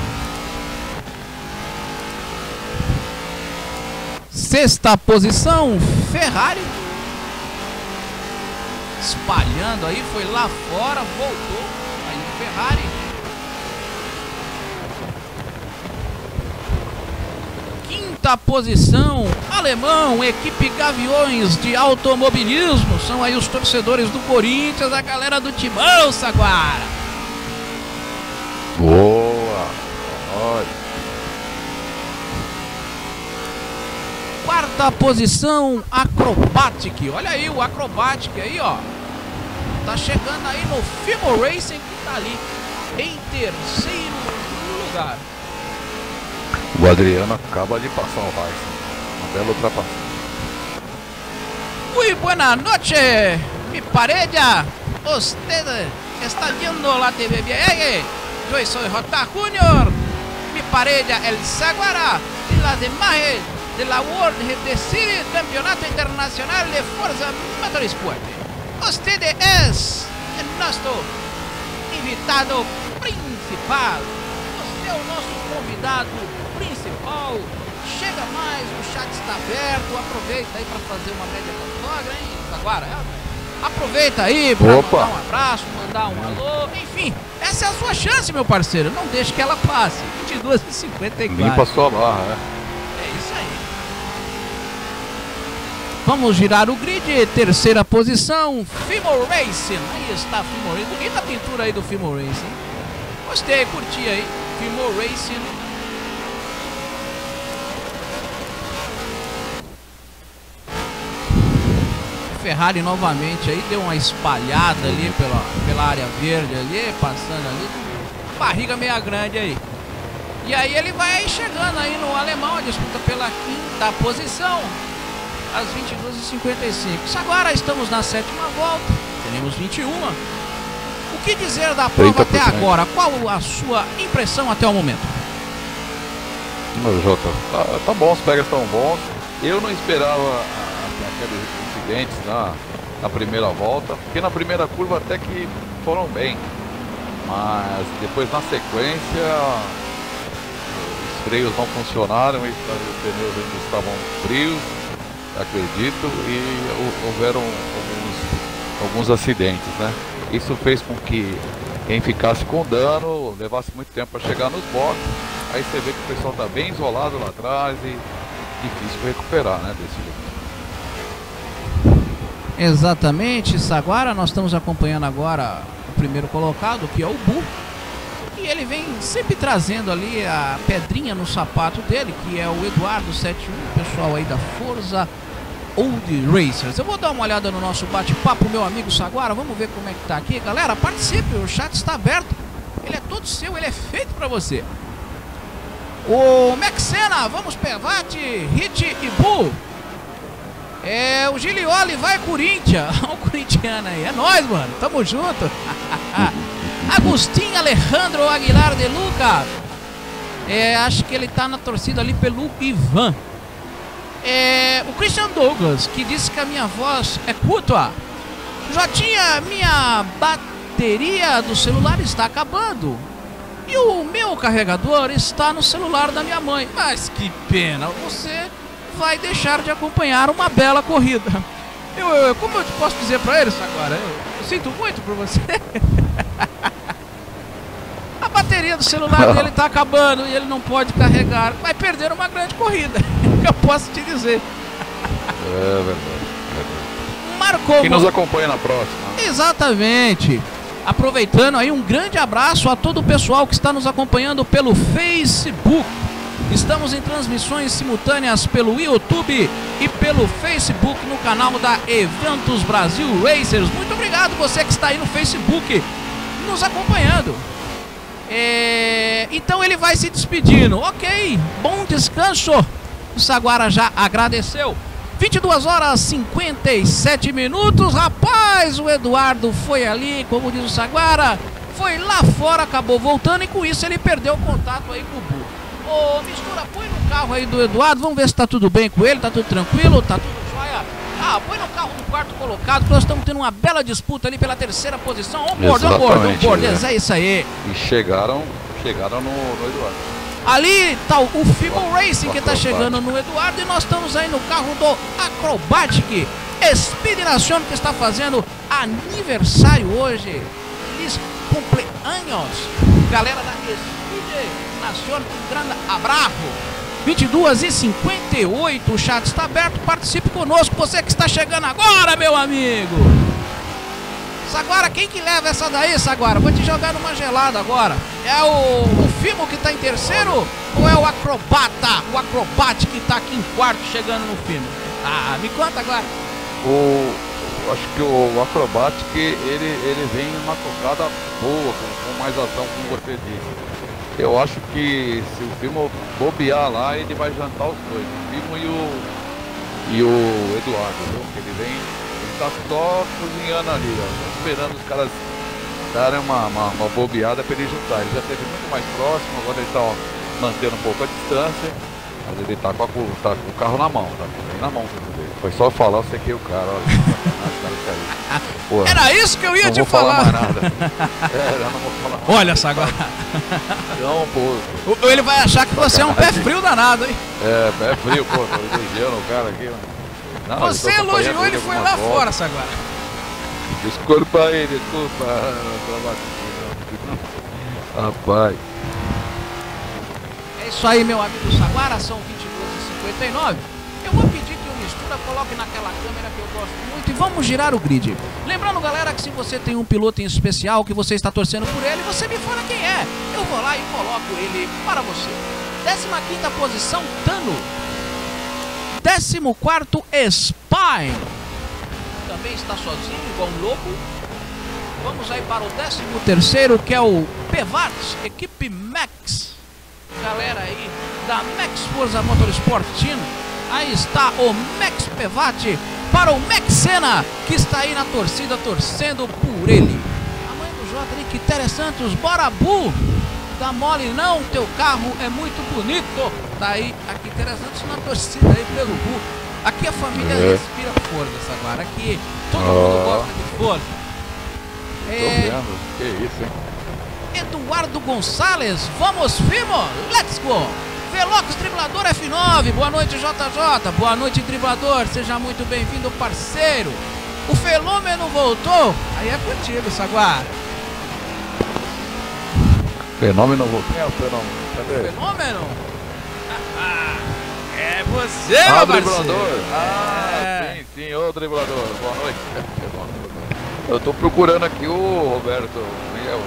Sexta posição, Ferrari. Espalhando aí, foi lá fora, voltou. Aí o Ferrari. Quinta posição, alemão, equipe Gaviões de Automobilismo. São aí os torcedores do Corinthians, a galera do Timão, Saguara.
Boa! Olha.
Quarta posição, Acrobatic. Olha aí o Acrobatic aí, ó. Tá chegando aí no Fimo Racing, que tá ali em terceiro lugar.
O Adriano acaba de passar o Racing. Uma bela ultrapassagem.
Muy buena noche, mi pareja. Usted está viendo la T V bien. Yo soy J. Junior. Mi pareja, el Saguara. Y las imágenes de la World G T Series, Campeonato Internacional de Forza Motorsport. Usted es nosso invitado principal. Você é o nosso convidado principal. Chega mais, o chat está aberto. Aproveita aí para fazer uma média com a sogra, hein, Saguara? Aproveita aí para mandar um abraço, mandar um alô. Enfim, essa é a sua chance, meu parceiro. Não deixe que ela passe. vinte e duas e cinquenta e quatro.
Limpa a sua barra, né?
É isso aí. Vamos girar o grid. Terceira posição, Fimo Racing. Aí está Fimo Racing. Bonita a pintura aí do Fimo Racing. Gostei, curti aí. Fimo Racing. Ferrari novamente aí deu uma espalhada ali pela, pela área verde ali, passando ali, barriga meia grande aí. E aí ele vai chegando aí no alemão, a disputa pela quinta posição, às vinte e duas e cinquenta e cinco. Agora estamos na sétima volta, teremos vinte e uma. O que dizer da prova até agora? Qual a sua impressão até o momento?
Meu Jota, tá, tá bom, os pegas estão bons. Eu não esperava aqueles incidentes na, na primeira volta, porque na primeira curva até que foram bem, mas depois na sequência os freios não funcionaram e os pneus ainda estavam frios, acredito, e houveram alguns, alguns acidentes, né? Isso fez com que quem ficasse com dano levasse muito tempo para chegar nos boxes. Aí você vê que o pessoal está bem isolado lá atrás e difícil recuperar, né, desse jeito.
Exatamente, Saguara, nós estamos acompanhando agora o primeiro colocado, que é o Bu. E ele vem sempre trazendo ali a pedrinha no sapato dele, que é o Eduardo setenta e um, o pessoal aí da Forza Old Racers. Eu vou dar uma olhada no nosso bate-papo, meu amigo Saguara, vamos ver como é que tá aqui. Galera, participe, o chat está aberto, ele é todo seu, ele é feito para você. O Maxena, vamos Pevate, Hit e Bu. É, o Gilioli vai Corinthians. Olha o corintiano aí. É nóis, mano. Tamo junto. Agostinho Alejandro Aguilar de Luca. É, acho que ele tá na torcida ali pelo Ivan. É, o Christian Douglas, que disse que a minha voz é curta. Jotinha, minha bateria do celular está acabando. E o meu carregador está no celular da minha mãe. Mas que pena, você vai deixar de acompanhar uma bela corrida. Eu, eu, como eu posso dizer para eles agora? Eu, eu sinto muito por você. A bateria do celular dele está acabando e ele não pode carregar. Vai perder uma grande corrida. Eu posso te dizer.
É verdade. É verdade.
Marcou.
Quem nos acompanha na próxima.
Exatamente. Aproveitando aí, um grande abraço a todo o pessoal que está nos acompanhando pelo Facebook. Estamos em transmissões simultâneas pelo YouTube e pelo Facebook no canal da Eventos Brasil Racers. Muito obrigado você que está aí no Facebook nos acompanhando. É... Então ele vai se despedindo. Ok, bom descanso. O Saguara já agradeceu. vinte e duas horas e cinquenta e sete minutos. Rapaz, o Eduardo foi ali, como diz o Saguara, foi lá fora, acabou voltando e com isso ele perdeu o contato aí com o Bu. Ô, Mistura, põe no carro aí do Eduardo, vamos ver se tá tudo bem com ele, tá tudo tranquilo, tá tudo jóia. Ah, põe no carro do quarto colocado, que nós estamos tendo uma bela disputa ali pela terceira posição. On board, on board, on board, é. é isso aí.
E chegaram, chegaram no, no Eduardo.
Ali tá o, o Fimo Racing que tá chegando no Eduardo e nós estamos aí no carro do Acrobatic Speed Nation, que está fazendo aniversário hoje. Feliz cumpleaños, galera da Speed Nation, um grande abraço. vinte e duas e cinquenta e oito, o chat está aberto, participe conosco, você que está chegando agora, meu amigo. Saguara, quem que leva essa daí, Saguara? Vou te jogar numa gelada agora. É o, o Fimo que está em terceiro ou é o Acrobata, o Acrobatic que está aqui em quarto chegando no Fimo? Ah, me conta agora.
O, acho que o Acrobatic, ele, ele vem numa tocada boa, com, com mais ação, como você disse. Eu acho que se o Fimo bobear lá, ele vai jantar os dois, o Fimo e o, e o Eduardo, viu? Ele vem, ele tá só cozinhando ali, ó, esperando os caras darem uma, uma, uma bobeada para ele juntar. Ele já esteve muito mais próximo, agora ele tá ó, mantendo um pouco a distância, mas ele tá com, a, tá com o carro na mão, tá com ele na mão. Foi só falar, eu sequei o cara, olha. cara caiu. Porra,
Era isso que eu ia
não
te
vou falar.
falar.
mais nada. É, eu não vou falar mais
Olha,
nada.
Saguara.
Não, pô.
O- Ele vai achar que você é um pé frio danado, hein?
É, é frio, pô. Tô elogiando o cara aqui. Não,
Você
eu tô acompanhando
elogiou, ele foi lá
algumas
fora,
voltas.
Saguara.
Desculpa aí, desculpa. Rapaz.
É isso aí, meu amigo Saguara, são vinte e duas e cinquenta e nove. Eu vou pedir que o Mistura coloque naquela câmera que eu gosto muito e vamos girar o grid. Lembrando, galera, que se você tem um piloto em especial que você está torcendo por ele, você me fala quem é. Eu vou lá e coloco ele para você. décima quinta posição, Tano. décimo quarto, Spine. Também está sozinho, igual um louco. Vamos aí para o décimo terceiro, que é o Pevat, equipe Max. Galera aí da Max Forza Motorsport Team. Aí está o Max Pevat para o Max Senna, que está aí na torcida torcendo por ele. A mãe do Jota ali, Quitéria Santos, bora Bu! Dá mole não, teu carro é muito bonito. Tá aí a Quitéria Santos na torcida aí pelo Bu. Aqui a família
É.
respira força agora. Aqui todo
Oh.
mundo gosta de força.
Tô
É,
vendo. Que isso, hein?
Eduardo Gonçalves, vamos firmo, let's go! Velox Driblador F nove, boa noite J J, boa noite Driblador, seja muito bem-vindo parceiro. O Fenômeno voltou, aí é contigo, Saguara.
Fenômeno, vou. Quem é o fenômeno? Cadê?
Fenômeno? É você,
Ah,
meu
o
parceiro.
driblador. Ah,
É.
sim, sim, ô driblador. Boa noite. Eu tô procurando aqui o Roberto, quem é o,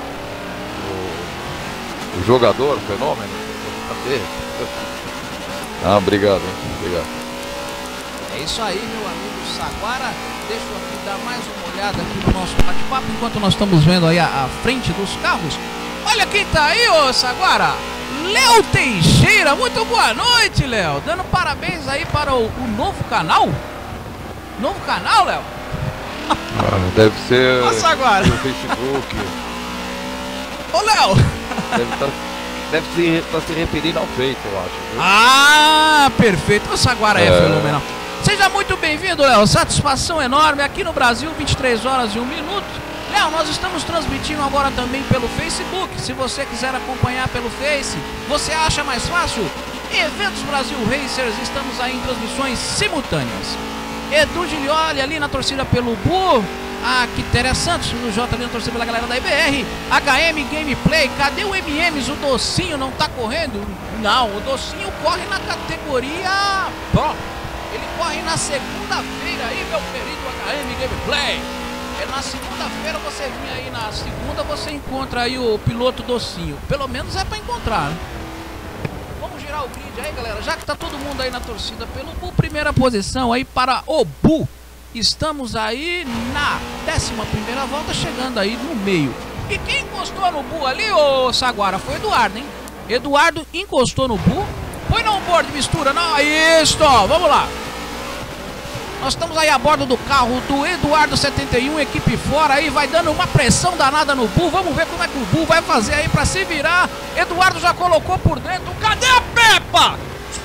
o, o jogador, o fenômeno. Cadê? Ah, obrigado, hein? Obrigado.
É isso aí, meu amigo Saguara. Deixa eu aqui dar mais uma olhada aqui no nosso bate-papo enquanto nós estamos vendo aí a, a frente dos carros. Olha quem tá aí, ô Saguara! Léo Teixeira, muito boa noite, Léo! Dando parabéns aí para o, o novo canal. Novo canal, Léo?
Ah, deve ser
Nossa, agora.
no Facebook.
Ô, Léo!
Deve estar deve se, tá se referindo ao feito, eu acho. Viu?
Ah, perfeito. O Saguara é,
É.
fenomenal. Seja muito bem-vindo, Léo. Satisfação enorme aqui no Brasil, vinte e três horas e um minuto. Léo, nós estamos transmitindo agora também pelo Facebook. Se você quiser acompanhar pelo Face, você acha mais fácil? Eventos Brasil Racers, estamos aí em transmissões simultâneas. Edu Gilioli ali na torcida pelo Bu. A Quitéria Santos, no J ali na torcida pela galera da I B R. H M Gameplay, cadê o M Ms? O Docinho não tá correndo? Não, o Docinho corre na categoria Pro. Ele corre na segunda-feira aí, meu querido H M Gameplay. É na segunda-feira, você vinha aí na segunda, você encontra aí o piloto Docinho. Pelo menos é pra encontrar, né? Vamos girar o grid aí, galera. Já que tá todo mundo aí na torcida pelo Bu, primeira posição aí para o Bu. Estamos aí na décima primeira volta, chegando aí no meio. E quem encostou no Bu ali, ô Saguara, foi o Eduardo, hein? Eduardo encostou no Bu. Põe no board, mistura. Não, isso, ó, vamos lá. Nós estamos aí a bordo do carro do Eduardo setenta e um, equipe fora aí, vai dando uma pressão danada no Bu. Vamos ver como é que o Bu vai fazer aí pra se virar. Eduardo já colocou por dentro. Cadê a Peppa?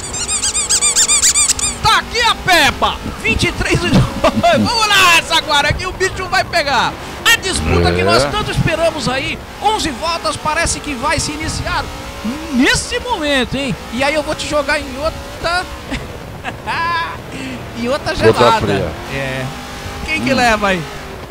Tá aqui a Peppa. vinte e três. Vamos lá, Saguara, que o bicho vai pegar. A disputa
É.
que nós tanto esperamos aí. onze voltas, parece que vai se iniciar nesse momento, hein? E aí eu vou te jogar em outra... em outra gelada.
fria.
É. Quem que leva aí?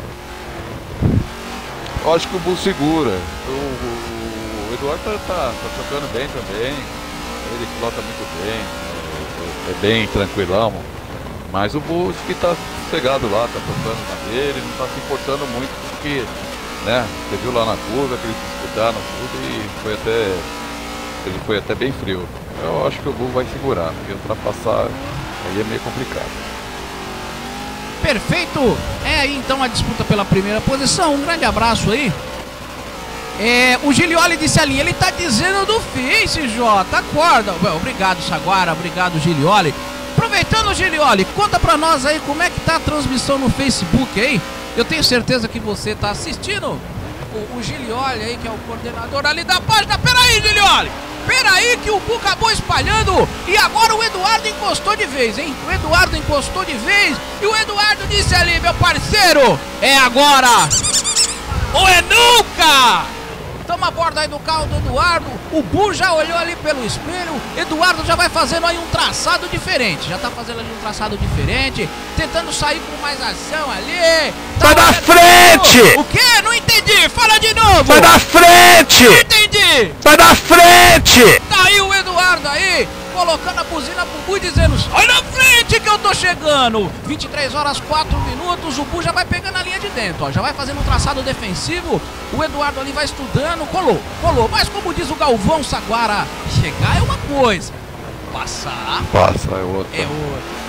Eu acho que o Bu segura. O, o, o Eduardo tá, tá, tá tocando bem também. Ele pilota muito bem. É, é bem tranquilão. Mas o Bu que tá sossegado lá, tá tocando na dele, não tá se importando muito porque, né, você viu lá na curva que eles disputaram tudo e foi até. Ele foi até bem frio. Eu acho que o Bu vai segurar, porque ultrapassar aí é meio complicado.
Perfeito! É aí então a disputa pela primeira posição. Um grande abraço aí. É, o Gilioli disse ali, ele tá dizendo do Face, Jota. Acorda. Bom, obrigado, Saguara. Obrigado, Gilioli. Aproveitando, Gilioli, conta pra nós aí como é que tá a transmissão no Facebook aí. Eu tenho certeza que você tá assistindo. O, o Gilioli aí, que é o coordenador ali da página. Peraí, Gilioli! Peraí que o Bu acabou espalhando e agora o Eduardo encostou de vez, hein? O Eduardo encostou de vez e o Eduardo disse ali, meu parceiro, é agora ou é nunca! Estamos a bordo aí do carro do Eduardo, o Bu já olhou ali pelo espelho, Eduardo já vai fazendo aí um traçado diferente, já tá fazendo ali um traçado diferente, tentando sair com mais ação ali. Tá
vai na frente!
O quê? Não entendi, fala de novo!
Vai na frente!
Não entendi!
Vai na frente!
Tá aí o Eduardo aí, colocando a buzina pro Bu e dizendo, sai na frente que eu tô chegando! vinte e três horas, quatro minutos, o Bu já vai pegando a linha de dentro, ó, já vai fazendo um traçado defensivo, o Eduardo ali vai estudando, colou, colou, mas como diz o Galvão Saguara, chegar é uma coisa, passar
Passa, é outra.
é outra.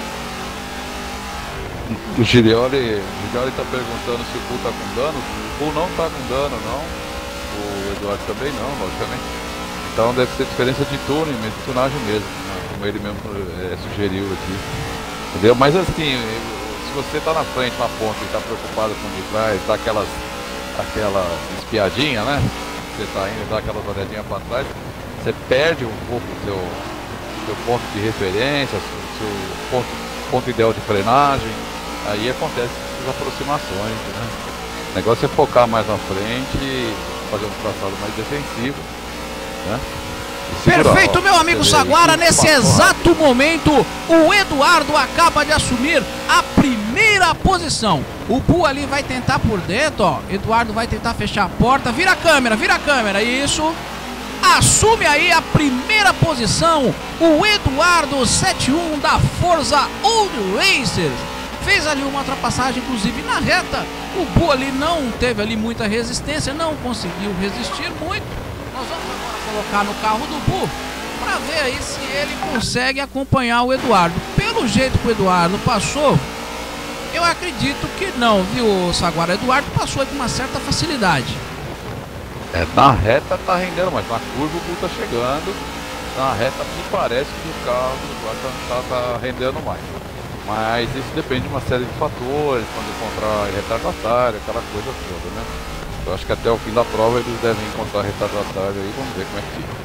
O Girioli, o Girioli tá perguntando se o Bu tá com dano. O Bu não tá com dano, não. O Eduardo também não, logicamente. Então deve ser diferença de tuning, de tunagem mesmo, né? Como ele mesmo é, sugeriu aqui. Entendeu? Mas assim, se você tá na frente, na ponta e tá preocupado com o de trás, dá aquelas, aquelas espiadinhas, né? Você tá indo, dá aquelas olhadinhas pra trás, você perde um pouco o seu, seu ponto de referência, o seu ponto, ponto ideal de frenagem. Aí acontece as aproximações, né? O negócio é focar mais na frente e fazer um traçado mais defensivo, né?
Perfeito, ó, meu amigo Saguara, nesse exato momento o Eduardo acaba de assumir a primeira posição. O Bu ali vai tentar por dentro, ó. Eduardo vai tentar fechar a porta. Vira a câmera, vira a câmera, isso. Assume aí a primeira posição o Eduardo setenta e um da Forza Old Racers. Fez ali uma ultrapassagem, inclusive na reta. O Bu ali não teve ali muita resistência, não conseguiu resistir muito. Nós vamos agora colocar no carro do Bu para ver aí se ele consegue acompanhar o Eduardo. Pelo jeito que o Eduardo passou, eu acredito que não, viu, Saguara? Eduardo passou aí com uma certa facilidade.
É, na reta tá rendendo mais, na curva o Bu tá chegando. Na reta me parece que o carro do Eduardo tá, tá, tá rendendo mais. Mas isso depende de uma série de fatores, quando encontrar retardatário, aquela coisa toda, né? Eu acho que até o fim da prova eles devem encontrar retardatário aí, vamos ver como é que fica.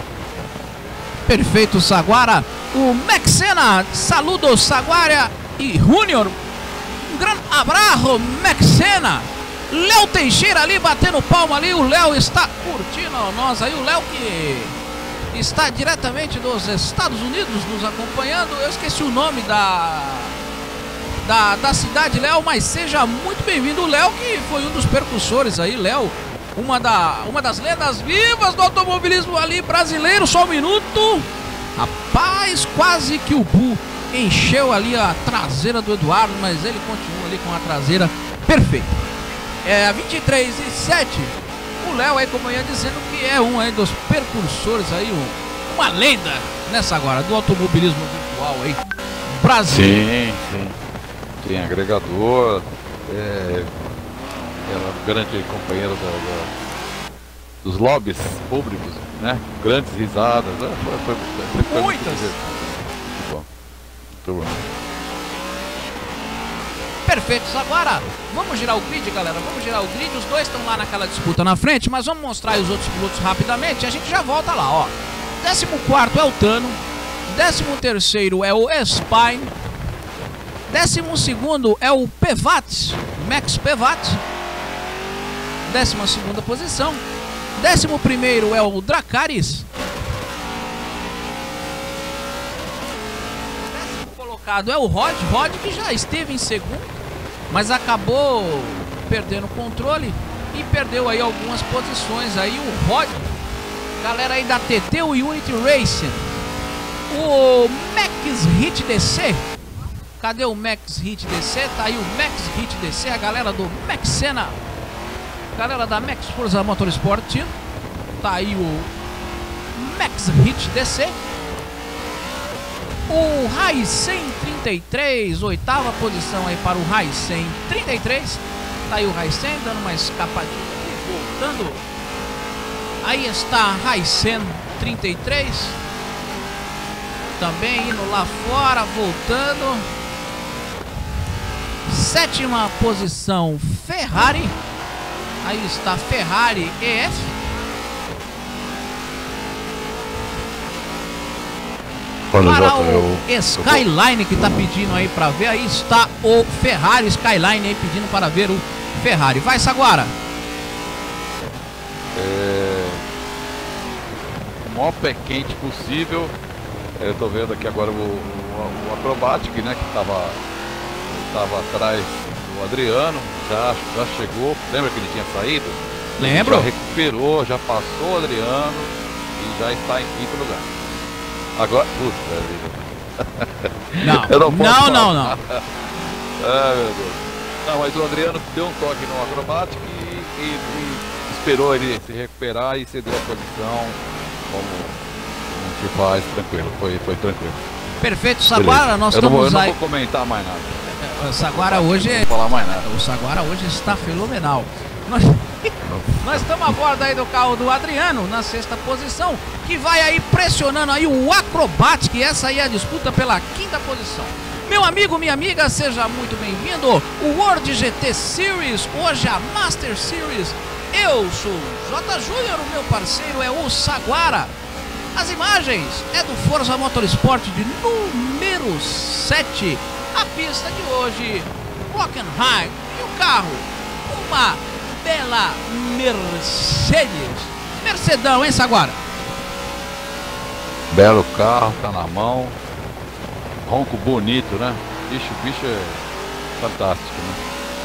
Perfeito, Saguara. O Mexena, saludos Saguara e Júnior. Um grande abraço, Mexena. Léo Teixeira ali batendo palma ali, o Léo está curtindo nós aí, o Léo que está diretamente dos Estados Unidos nos acompanhando. Eu esqueci o nome da da, da cidade, Léo, mas seja muito bem-vindo. O Léo que foi um dos percussores aí, Léo, uma, da, uma das lendas vivas do automobilismo ali brasileiro. Só um minuto. Rapaz, quase que o Bu encheu ali a traseira do Eduardo, mas ele continua ali com a traseira perfeita. É, vinte e três e sete. O Léo aí, como eu ia dizendo, que é um aí dos percursores aí, um, uma lenda nessa agora, do automobilismo virtual aí, brasileiro.
Sim, sim. Tem agregador, é, ela é grande companheira da, da, dos lobbies públicos, né? Grandes risadas, né? foi, foi, foi, foi
muitas.
Muito bom. Muito bom.
Perfeito, agora vamos girar o grid, galera, vamos girar o grid, os dois estão lá naquela disputa na frente, mas vamos mostrar aí os outros pilotos rapidamente, a gente já volta lá, ó. décimo quarto é o Tano, décimo terceiro é o Spine, décimo segundo é o Pevat, Max Pevat, décima segunda posição, décimo primeiro é o Dracarys, décimo colocado é o Rod, Rod que já esteve em segundo, mas acabou perdendo o controle e perdeu aí algumas posições aí o Rod, galera aí da T T, o Unity Racing, o Max Hit D C. Cadê o Max Hit D C? Tá aí o Max Hit D C, a galera do Mexena, galera da Max Forza Motorsport Team. Tá aí o Max Hit D C. O Raisen trinta e três, oitava posição aí para o Raisen trinta e três. Tá aí o Raisen dando uma escapadinha aqui, voltando. Aí está Raisen trinta e três. Também indo lá fora, voltando. Sétima posição, Ferrari. Aí está Ferrari E F.
Quando
para
Jota,
o
eu-
Skyline que tá pedindo aí pra ver. Aí está o Ferrari Skyline aí pedindo para ver o Ferrari. Vai, Saguara.
É, o maior pé quente possível. Eu tô vendo aqui agora o, o, o Acrobatic, né? Que tava, tava atrás do Adriano. Já, já chegou. Lembra que ele tinha saído?
Lembro.
Já recuperou, já passou o Adriano e já está em quinto lugar. Agora. Puta vida.
Não,
Eu não posso
não,
falar.
não, não.
Ai, meu Deus. Não, mas o Adriano deu um toque no Acrobatic e, e, e esperou ele se recuperar e cedeu a posição como, como se faz, tranquilo, foi, foi tranquilo.
Perfeito, Saguara,
Beleza.
nós
eu não vou, eu
estamos
não
aí.
vou comentar mais nada.
O Saguara hoje
Não
é.
vou falar mais nada.
O Saguara hoje está fenomenal. Nós, nós estamos a bordo aí do carro do Adriano, na sexta posição, que vai aí pressionando aí o Acrobatic, que essa aí é a disputa pela quinta posição. Meu amigo, minha amiga, seja muito bem-vindo. O World G T Series, hoje a Master Series. Eu sou o J Júnior, o meu parceiro é o Saguara. As imagens é do Forza Motorsport de número sete. A pista de hoje, Hockenheim, e o carro, uma bela Mercedes. Mercedão, hein, Saguara?
Belo carro, tá na mão. Ronco bonito, né? Bicho, bicho é fantástico, né?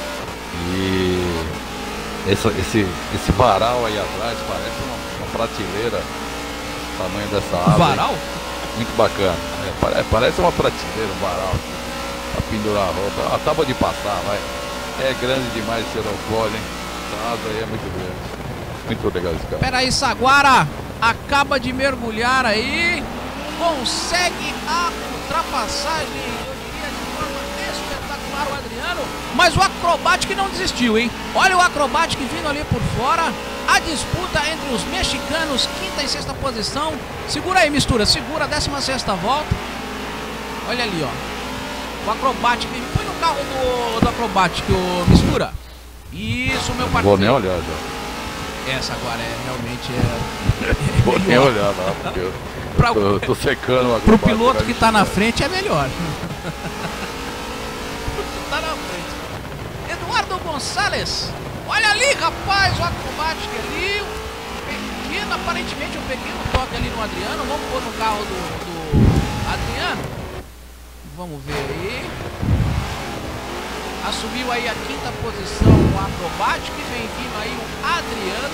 E esse, esse, esse varal aí atrás parece uma, uma prateleira do tamanho dessa árvore.
Varal?
Muito bacana. É, pare- parece uma prateleira, um varal. Pra pendurar a roupa. A tábua de passar, vai. É grande demais esse aerofólio, hein? Essa asa aí é muito grande. Muito legal esse carro.
Pera aí, Saguara acaba de mergulhar aí, consegue a ultrapassagem, eu diria de forma espetacular o Adriano, mas o Acrobatic não desistiu, hein? Olha o Acrobatic vindo ali por fora, a disputa entre os mexicanos, quinta e sexta posição. Segura aí, mistura, segura a décima sexta volta. Olha ali, ó. O Acrobatic, põe no carro do, do Acrobatic, o mistura. Isso, meu parceiro.
Vou nem olhar já.
Essa agora é realmente é.
Vou nem olhar lá, porque eu
Pra,
tô, eu tô secando o
pro
Acrobatic,
piloto
vai
que
me
tá na
xingar.
frente é melhor. Tá na frente. Eduardo Gonçalves. Olha ali, rapaz, o Acrobatic ali. Um pequeno, aparentemente um pequeno toque ali no Adriano. Vamos pôr no carro do, do Adriano. Vamos ver aí. Assumiu aí a quinta posição o Acrobatic, vem vindo aí o Adriano.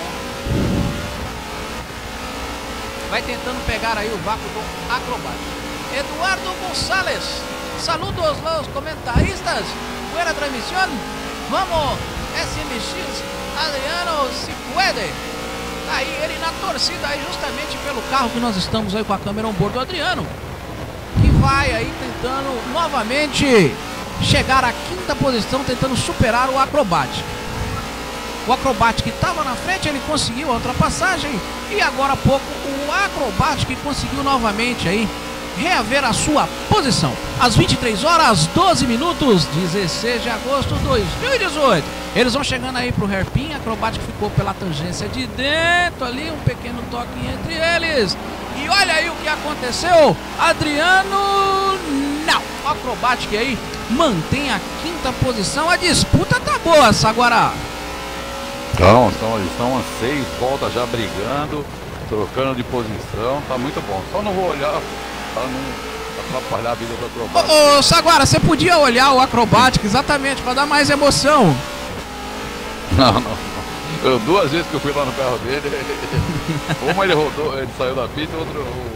Vai tentando pegar aí o vácuo do Acrobatic. Eduardo Gonçalves, saludos los comentaristas. Buena transmisión. Vamos, S M X, Adriano, se puede. Tá aí ele na torcida aí justamente pelo carro que nós estamos aí com a câmera on board do Adriano, que vai aí tentando novamente chegar à quinta posição, tentando superar o Acrobatic. O Acrobatic estava na frente, ele conseguiu a ultrapassagem e agora há pouco o Acrobatic conseguiu novamente aí reaver a sua posição. Às vinte e três horas, doze minutos, dezesseis de agosto de dois mil e dezoito. Eles vão chegando aí pro hairpin, Acrobatic ficou pela tangência de dentro ali, um pequeno toque entre eles. E olha aí o que aconteceu, Adriano, não, o Acrobatic aí mantém a quinta posição, a disputa tá boa, Saguara.
Então, então, eles estão a seis voltas já brigando, trocando de posição, tá muito bom. Só não vou olhar para não atrapalhar a vida do Acrobatic.
Ô, ô Saguara, você podia olhar o Acrobatic exatamente para dar mais emoção.
Não, não, não. Eu, duas vezes que eu fui lá no carro dele, uma ele rodou, ele saiu da pista, outro, o,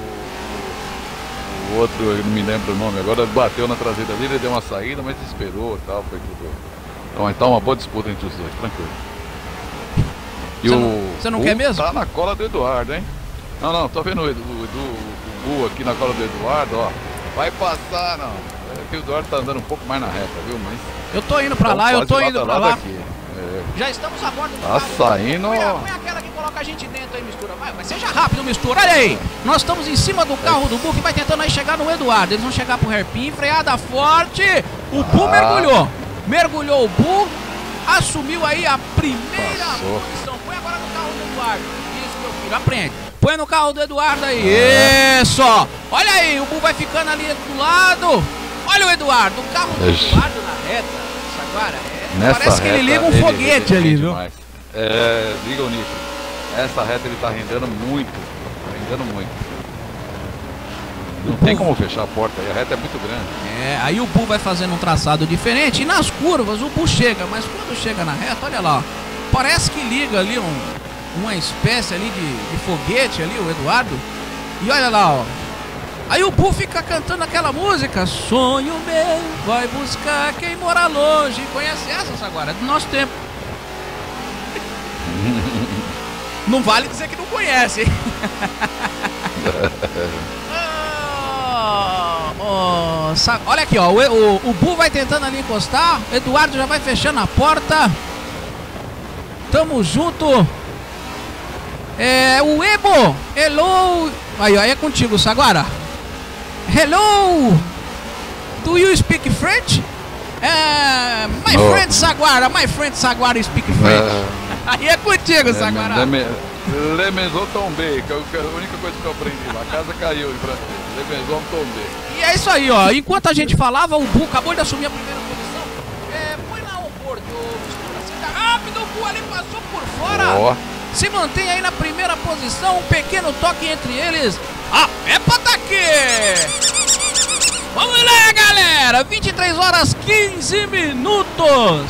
o outro, eu não me lembro o nome agora, bateu na traseira dele, ele deu uma saída, mas esperou e tal, foi tudo. Então, então uma boa disputa entre os dois, tranquilo. E
Você
o
não- você não
Bu
quer mesmo?
Tá na cola do Eduardo, hein? Não, não, tô vendo o, Edu, o, Edu, o Bu aqui na cola do Eduardo, ó. Vai passar, não. É que o Eduardo tá andando um pouco mais na reta, viu? Mas
Eu tô indo pra
tá
lá, eu
quase
tô
lado
indo
a
pra
lado
lá.
aqui. É.
Já estamos a bordo do
Tá
carro.
saindo.
Põe, a- põe aquela que coloca a gente dentro aí, mistura. Vai, mas seja rápido, mistura. Olha aí. Nós estamos em cima do carro do Bu que vai tentando aí chegar no Eduardo. Eles vão chegar pro hairpin, freada forte. O Bu
Ah.
mergulhou. Mergulhou o Bu. Assumiu aí a primeira
Passou.
posição. Põe agora no carro do Eduardo. Isso, meu filho, aprende. Põe no carro do Eduardo aí. Isso. Olha aí, o Bull vai ficando ali do lado. Olha o Eduardo, o carro do
Ixi.
Eduardo na reta. Saguara, é.
Nessa
Parece que ele
reta,
liga um
ele-
foguete
ele
ali,
rende
viu?
mais. É, liga o nicho. Essa reta ele tá rendendo muito. Tá rendendo muito. Não tem como fechar a porta aí, a reta é muito grande.
É, aí o Bull vai fazendo um traçado diferente e nas curvas o Bull chega, mas quando chega na reta, olha lá, ó, parece que liga ali um, uma espécie ali de, de foguete ali, o Eduardo, e olha lá, ó, aí o Bull fica cantando aquela música, sonho meu, vai buscar quem mora longe, conhece essa agora? É do nosso tempo. Não vale dizer que não conhece, hein? Oh, sa- olha aqui, ó, o, o, o Bull vai tentando ali encostar, Eduardo já vai fechando a porta. Tamo junto. É, o Ebo, hello. Aí, ó, é contigo, Saguara. Hello. Do you speak French? É, my
Oh.
friend Saguara, my friend Saguara speak French. Aí é contigo, Saguara.
Le, le, le maison tombé, que é a única coisa que eu aprendi lá. A casa caiu em francês. Le maison tombé.
E é isso aí, ó. Enquanto a gente falava, o Bull acabou de assumir a primeira posição. É, põe lá o Porto. Mistura rápido, o Bull ali passou por fora.
Ó.
Se mantém aí na primeira posição. Um pequeno toque entre eles. Ah, é pra tá aqui. Vamos lá, galera. vinte e três horas quinze minutos.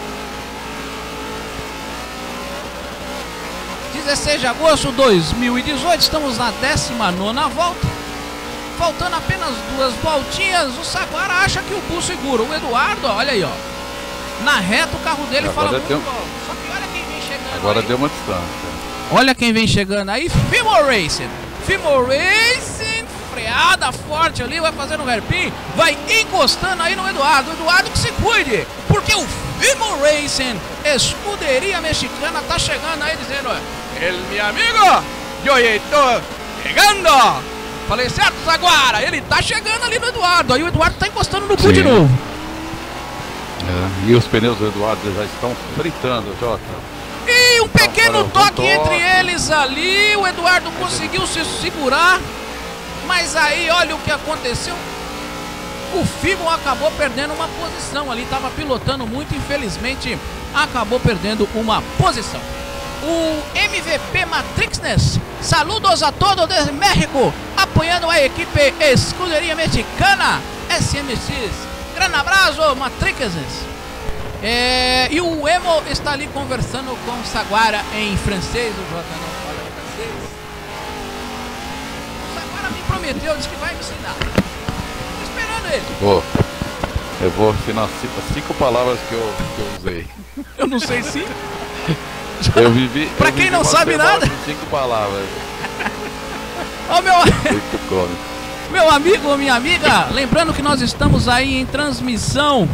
dezesseis de agosto de dois mil e dezoito. Estamos na décima nona volta. Faltando apenas duas voltinhas, o Saguara acha que o Bull segura. O Eduardo, olha aí, ó. Na reta o carro dele
Agora
fala muito
deu-
alto. Só que olha quem vem chegando
Agora
aí.
deu uma distância.
Olha quem vem chegando aí. Fimo Racing. Fimo Racing. Freada forte ali, vai fazendo um hairpin. Vai encostando aí no Eduardo. O Eduardo que se cuide. Porque o Fimo Racing, escuderia mexicana, tá chegando aí dizendo: El meu amigo, eu estou chegando. Falei certo, Zaguara? Ele tá chegando ali no Eduardo. Aí o Eduardo tá encostando no Bull de
Sim.
novo.
É, e os pneus do Eduardo já estão fritando, Jota.
E um pequeno
Agora, um
toque
toque.
entre eles ali. O Eduardo conseguiu se segurar. Mas aí, olha o que aconteceu. O Fimo acabou perdendo uma posição ali. Estava pilotando muito, infelizmente acabou perdendo uma posição. O M V P Matrixness, saludos a todos desde México, apoiando a equipe Escuderia Mexicana S M X. Grande abraço, Matrixness. É, e o Emo está ali conversando com o Saguara em francês. O Jota não fala francês. O Saguara me prometeu, disse que vai me ensinar. Tô esperando ele.
Vou. Eu vou ensinar cinco, cinco palavras que eu, que eu usei.
Eu não sei se.
Eu vivi.
Pra
eu
quem
vivi
não
uma
sabe
semana
nada.
com cinco palavras.
Ô meu,
Muito cômico.
meu amigo ou minha amiga, lembrando que nós estamos aí em transmissão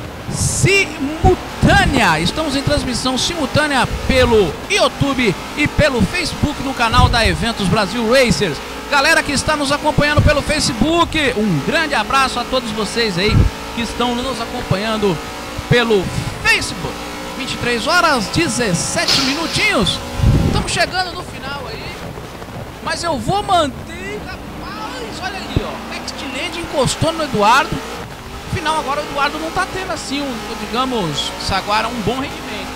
simultânea. Estamos em transmissão simultânea pelo YouTube e pelo Facebook no canal da Eventos Brasil Racers. Galera que está nos acompanhando pelo Facebook, um grande abraço a todos vocês aí que estão nos acompanhando pelo Facebook. vinte e três horas, dezessete minutinhos. Estamos chegando no final aí. Mas eu vou manter. Rapaz, olha ali, ó. Nextland encostou no Eduardo. Afinal, agora o Eduardo não tá tendo assim, um, digamos, Saguara, um bom rendimento.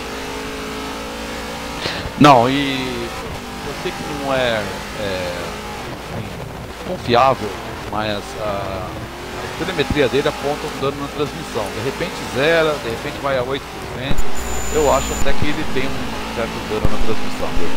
Não, e eu sei que não é, é confiável, mas a, a telemetria dele aponta um dano na transmissão. De repente zero, de repente vai a oito por cento. Eu acho até que ele tem um certo dano na transmissão dele.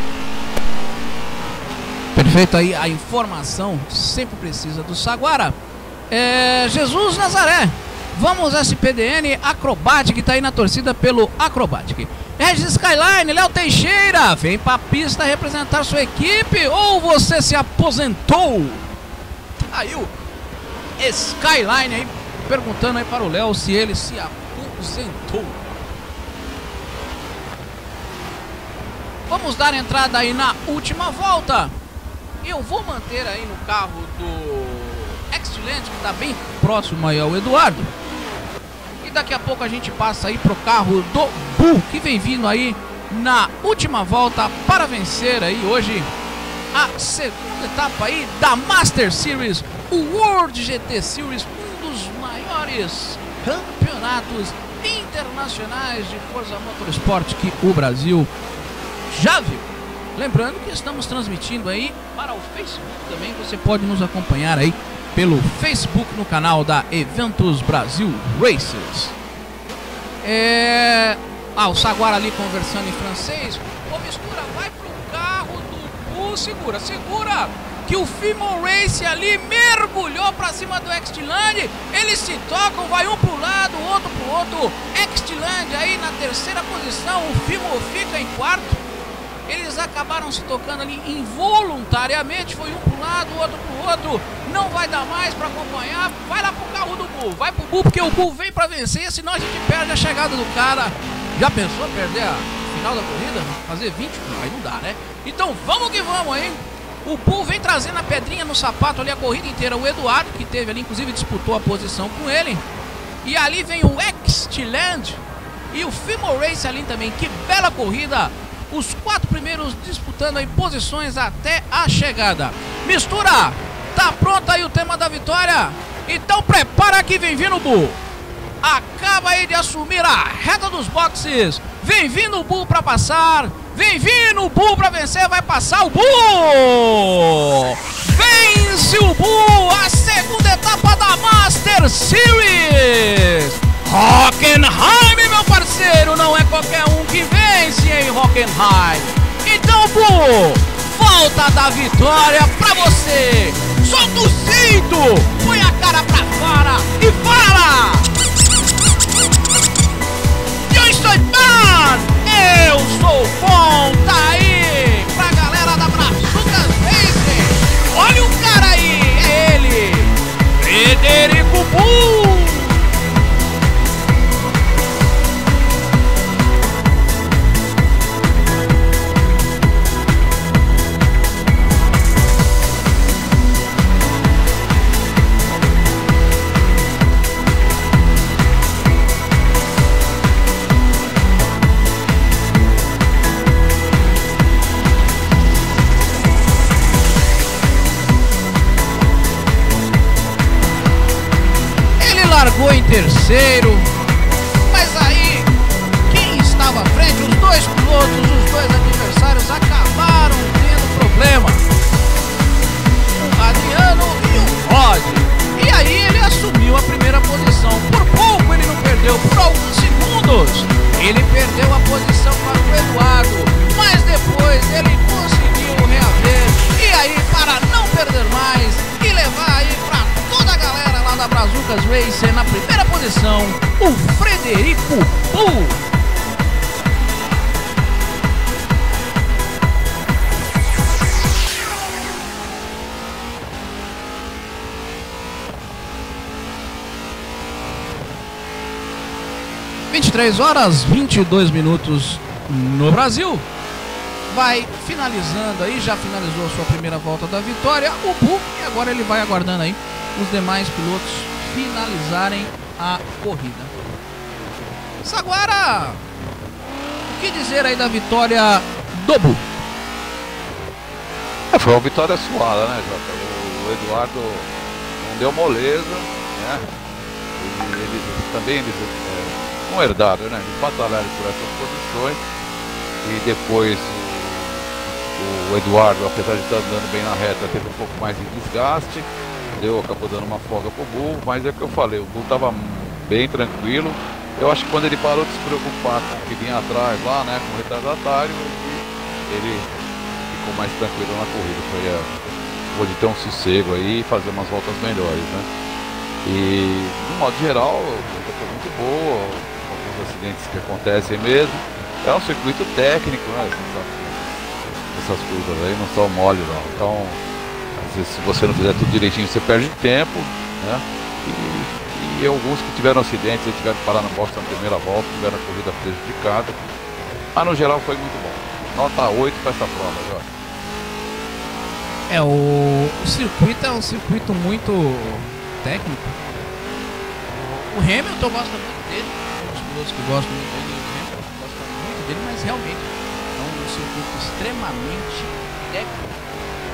Perfeito, aí a informação sempre precisa do Saguara. É, Jesus Nazaré, vamos S P D N Acrobatic, tá aí na torcida pelo Acrobatic. Regis Skyline, Léo Teixeira, vem pra pista representar sua equipe ou você se aposentou? Aí o Skyline aí perguntando aí para o Léo se ele se aposentou. Vamos dar entrada aí na última volta. Eu vou manter aí no carro do Excellent, que está bem próximo aí ao Eduardo. E daqui a pouco a gente passa aí pro carro do Bull, que vem vindo aí na última volta para vencer aí hoje a segunda etapa aí da Master Series, o World G T Series, um dos maiores campeonatos internacionais de Forza Motorsport que o Brasil já viu. Lembrando que estamos transmitindo aí para o Facebook também, você pode nos acompanhar aí pelo Facebook no canal da Eventos Brasil Races. É... Ah, o Saguara ali conversando em francês. Ô, Mistura, vai pro carro do Bull, segura, segura, que o Fimo Race ali mergulhou pra cima do Xtland. Eles se tocam, vai um pro lado, outro pro outro. Xtland aí na terceira posição, o Fimo fica em quarto. Eles acabaram se tocando ali involuntariamente, foi um pro lado, outro pro outro. Não vai dar mais pra acompanhar. Vai lá pro carro do Bull, vai pro Bull, porque o Bull vem pra vencer, senão a gente perde a chegada do cara. Já pensou perder a final da corrida? Fazer vinte? Aí não dá, né? Então vamos que vamos, hein? O Bull vem trazendo a pedrinha no sapato ali a corrida inteira. O Eduardo, que teve ali, inclusive disputou a posição com ele. E ali vem o Xtland e o Fimo Race ali também. Que bela corrida! Os quatro primeiros disputando aí posições até a chegada. Mistura, tá pronto aí o tema da vitória? Então prepara que vem vindo o Bull. Acaba aí de assumir a reta dos boxes. Vem vindo o Bull pra passar. Vem vindo o Bull pra vencer. Vai passar o Bull. Vence o Bull a segunda etapa da Master Series. Hockenheim, meu parceiro, não é qualquer um que vence em Hockenheim. Então, Bull, volta da vitória pra você. Solta o cinto, põe a cara pra fora e fala: eu estou bem, eu sou bom. Tá aí pra galera da Brazucas Racing. Olha o cara aí, é ele, Frederico Bull. Largou em terceiro, mas aí quem estava à frente, os dois pilotos, os dois adversários acabaram tendo problema, o Adriano e o Rod, e aí ele assumiu a primeira posição. Por pouco ele não perdeu, por alguns segundos ele perdeu a posição para o Eduardo, mas depois ele conseguiu reaver, e aí para não perder mais e levar aí para toda a galera lá da Brazucas Racing, na primeira posição, o Frederico Bull. vinte e três horas vinte e dois minutos no Brasil. Vai finalizando aí, já finalizou a sua primeira volta da vitória, o Bull, e agora ele vai aguardando aí os demais pilotos finalizarem a corrida. Saguara, o que dizer aí da vitória do Bull?
É, foi uma vitória suada, né, Jota? O, o Eduardo não deu moleza, né? E eles também eles, é, não herdaram, né? Eles batalharam por essas posições e depois o, o Eduardo, apesar de estar andando bem na reta, teve um pouco mais de desgaste. Deu, acabou dando uma folga pro Bull, mas é o que eu falei, o Bull estava bem tranquilo. Eu acho que quando ele parou de se preocupar com o que vinha atrás lá, né, com o retardatário, ele ficou mais tranquilo na corrida. Foi a, pôde ter um sossego aí e fazer umas voltas melhores, né. E, de modo geral, a corrida foi muito boa, alguns acidentes que acontecem mesmo. É um circuito técnico, né, essas curvas aí não são mole não, então se você não fizer tudo direitinho, você perde tempo, né? E, e alguns que tiveram acidentes, eles tiveram que parar na box na primeira volta, tiveram a corrida prejudicada. Mas no geral foi muito bom. Nota oito para essa prova, Jorge.
É, o, o circuito é um circuito muito técnico. O Hamilton gosta muito dele, os pilotos que gostam muito dele, o Hamilton gosta muito dele, mas realmente é um circuito extremamente técnico.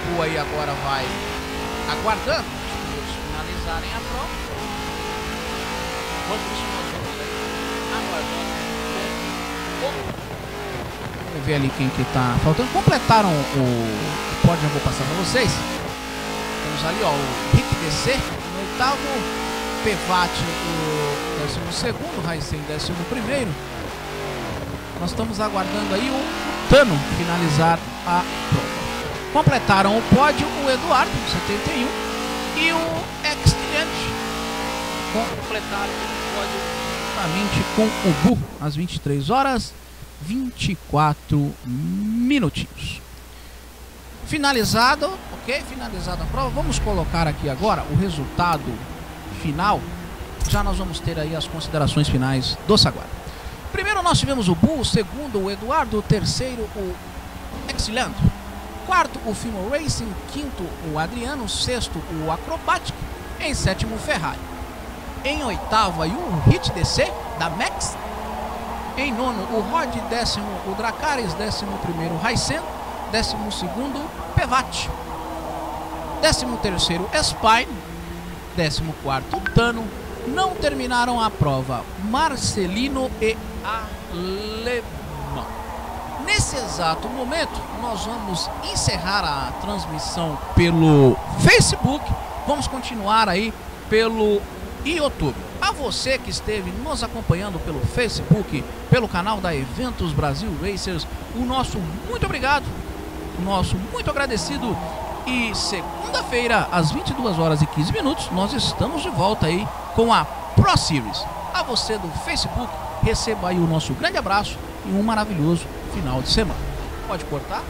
Bu aí agora vai aguardando os pilotos finalizarem a prova. Enquanto isso, nós vamos aí aguardando. Vamos ver ali quem que tá faltando. Completaram o, o pódio, eu vou passar para vocês. Temos ali, ó, o Rick D C no oitavo, Pevat o décimo segundo, Raicen décimo primeiro. Nós estamos aguardando aí o Tano finalizar a prova. Completaram o pódio o Eduardo, setenta e um, e o Extiliante. Completaram o pódio juntamente com o Bu, às vinte e três horas e vinte e quatro minutinhos. Finalizado, ok? Finalizada a prova. Vamos colocar aqui agora o resultado final. Já nós vamos ter aí as considerações finais do Saguara. Primeiro nós tivemos o Bu, segundo o Eduardo, o terceiro o Exiliano, quarto o Fimo Racing, quinto o Adriano, sexto o Acrobatic, em sétimo o Ferrari, em oitavo aí o Hit D C da Max, em nono o Rod, décimo o Dracarys, décimo primeiro o Raicen, décimo segundo Pevat, décimo terceiro Spine, décimo quarto o Tano. Não terminaram a prova Marcelino e Alemão. Nesse exato momento, nós vamos encerrar a transmissão pelo Facebook. Vamos continuar aí pelo YouTube. A você que esteve nos acompanhando pelo Facebook, pelo canal da Eventos Brasil Racers, o nosso muito obrigado, o nosso muito agradecido. E segunda-feira, às vinte e duas horas e quinze minutos, nós estamos de volta aí com a Pro Series. A você do Facebook, receba aí o nosso grande abraço e um maravilhoso final de semana. Pode cortar?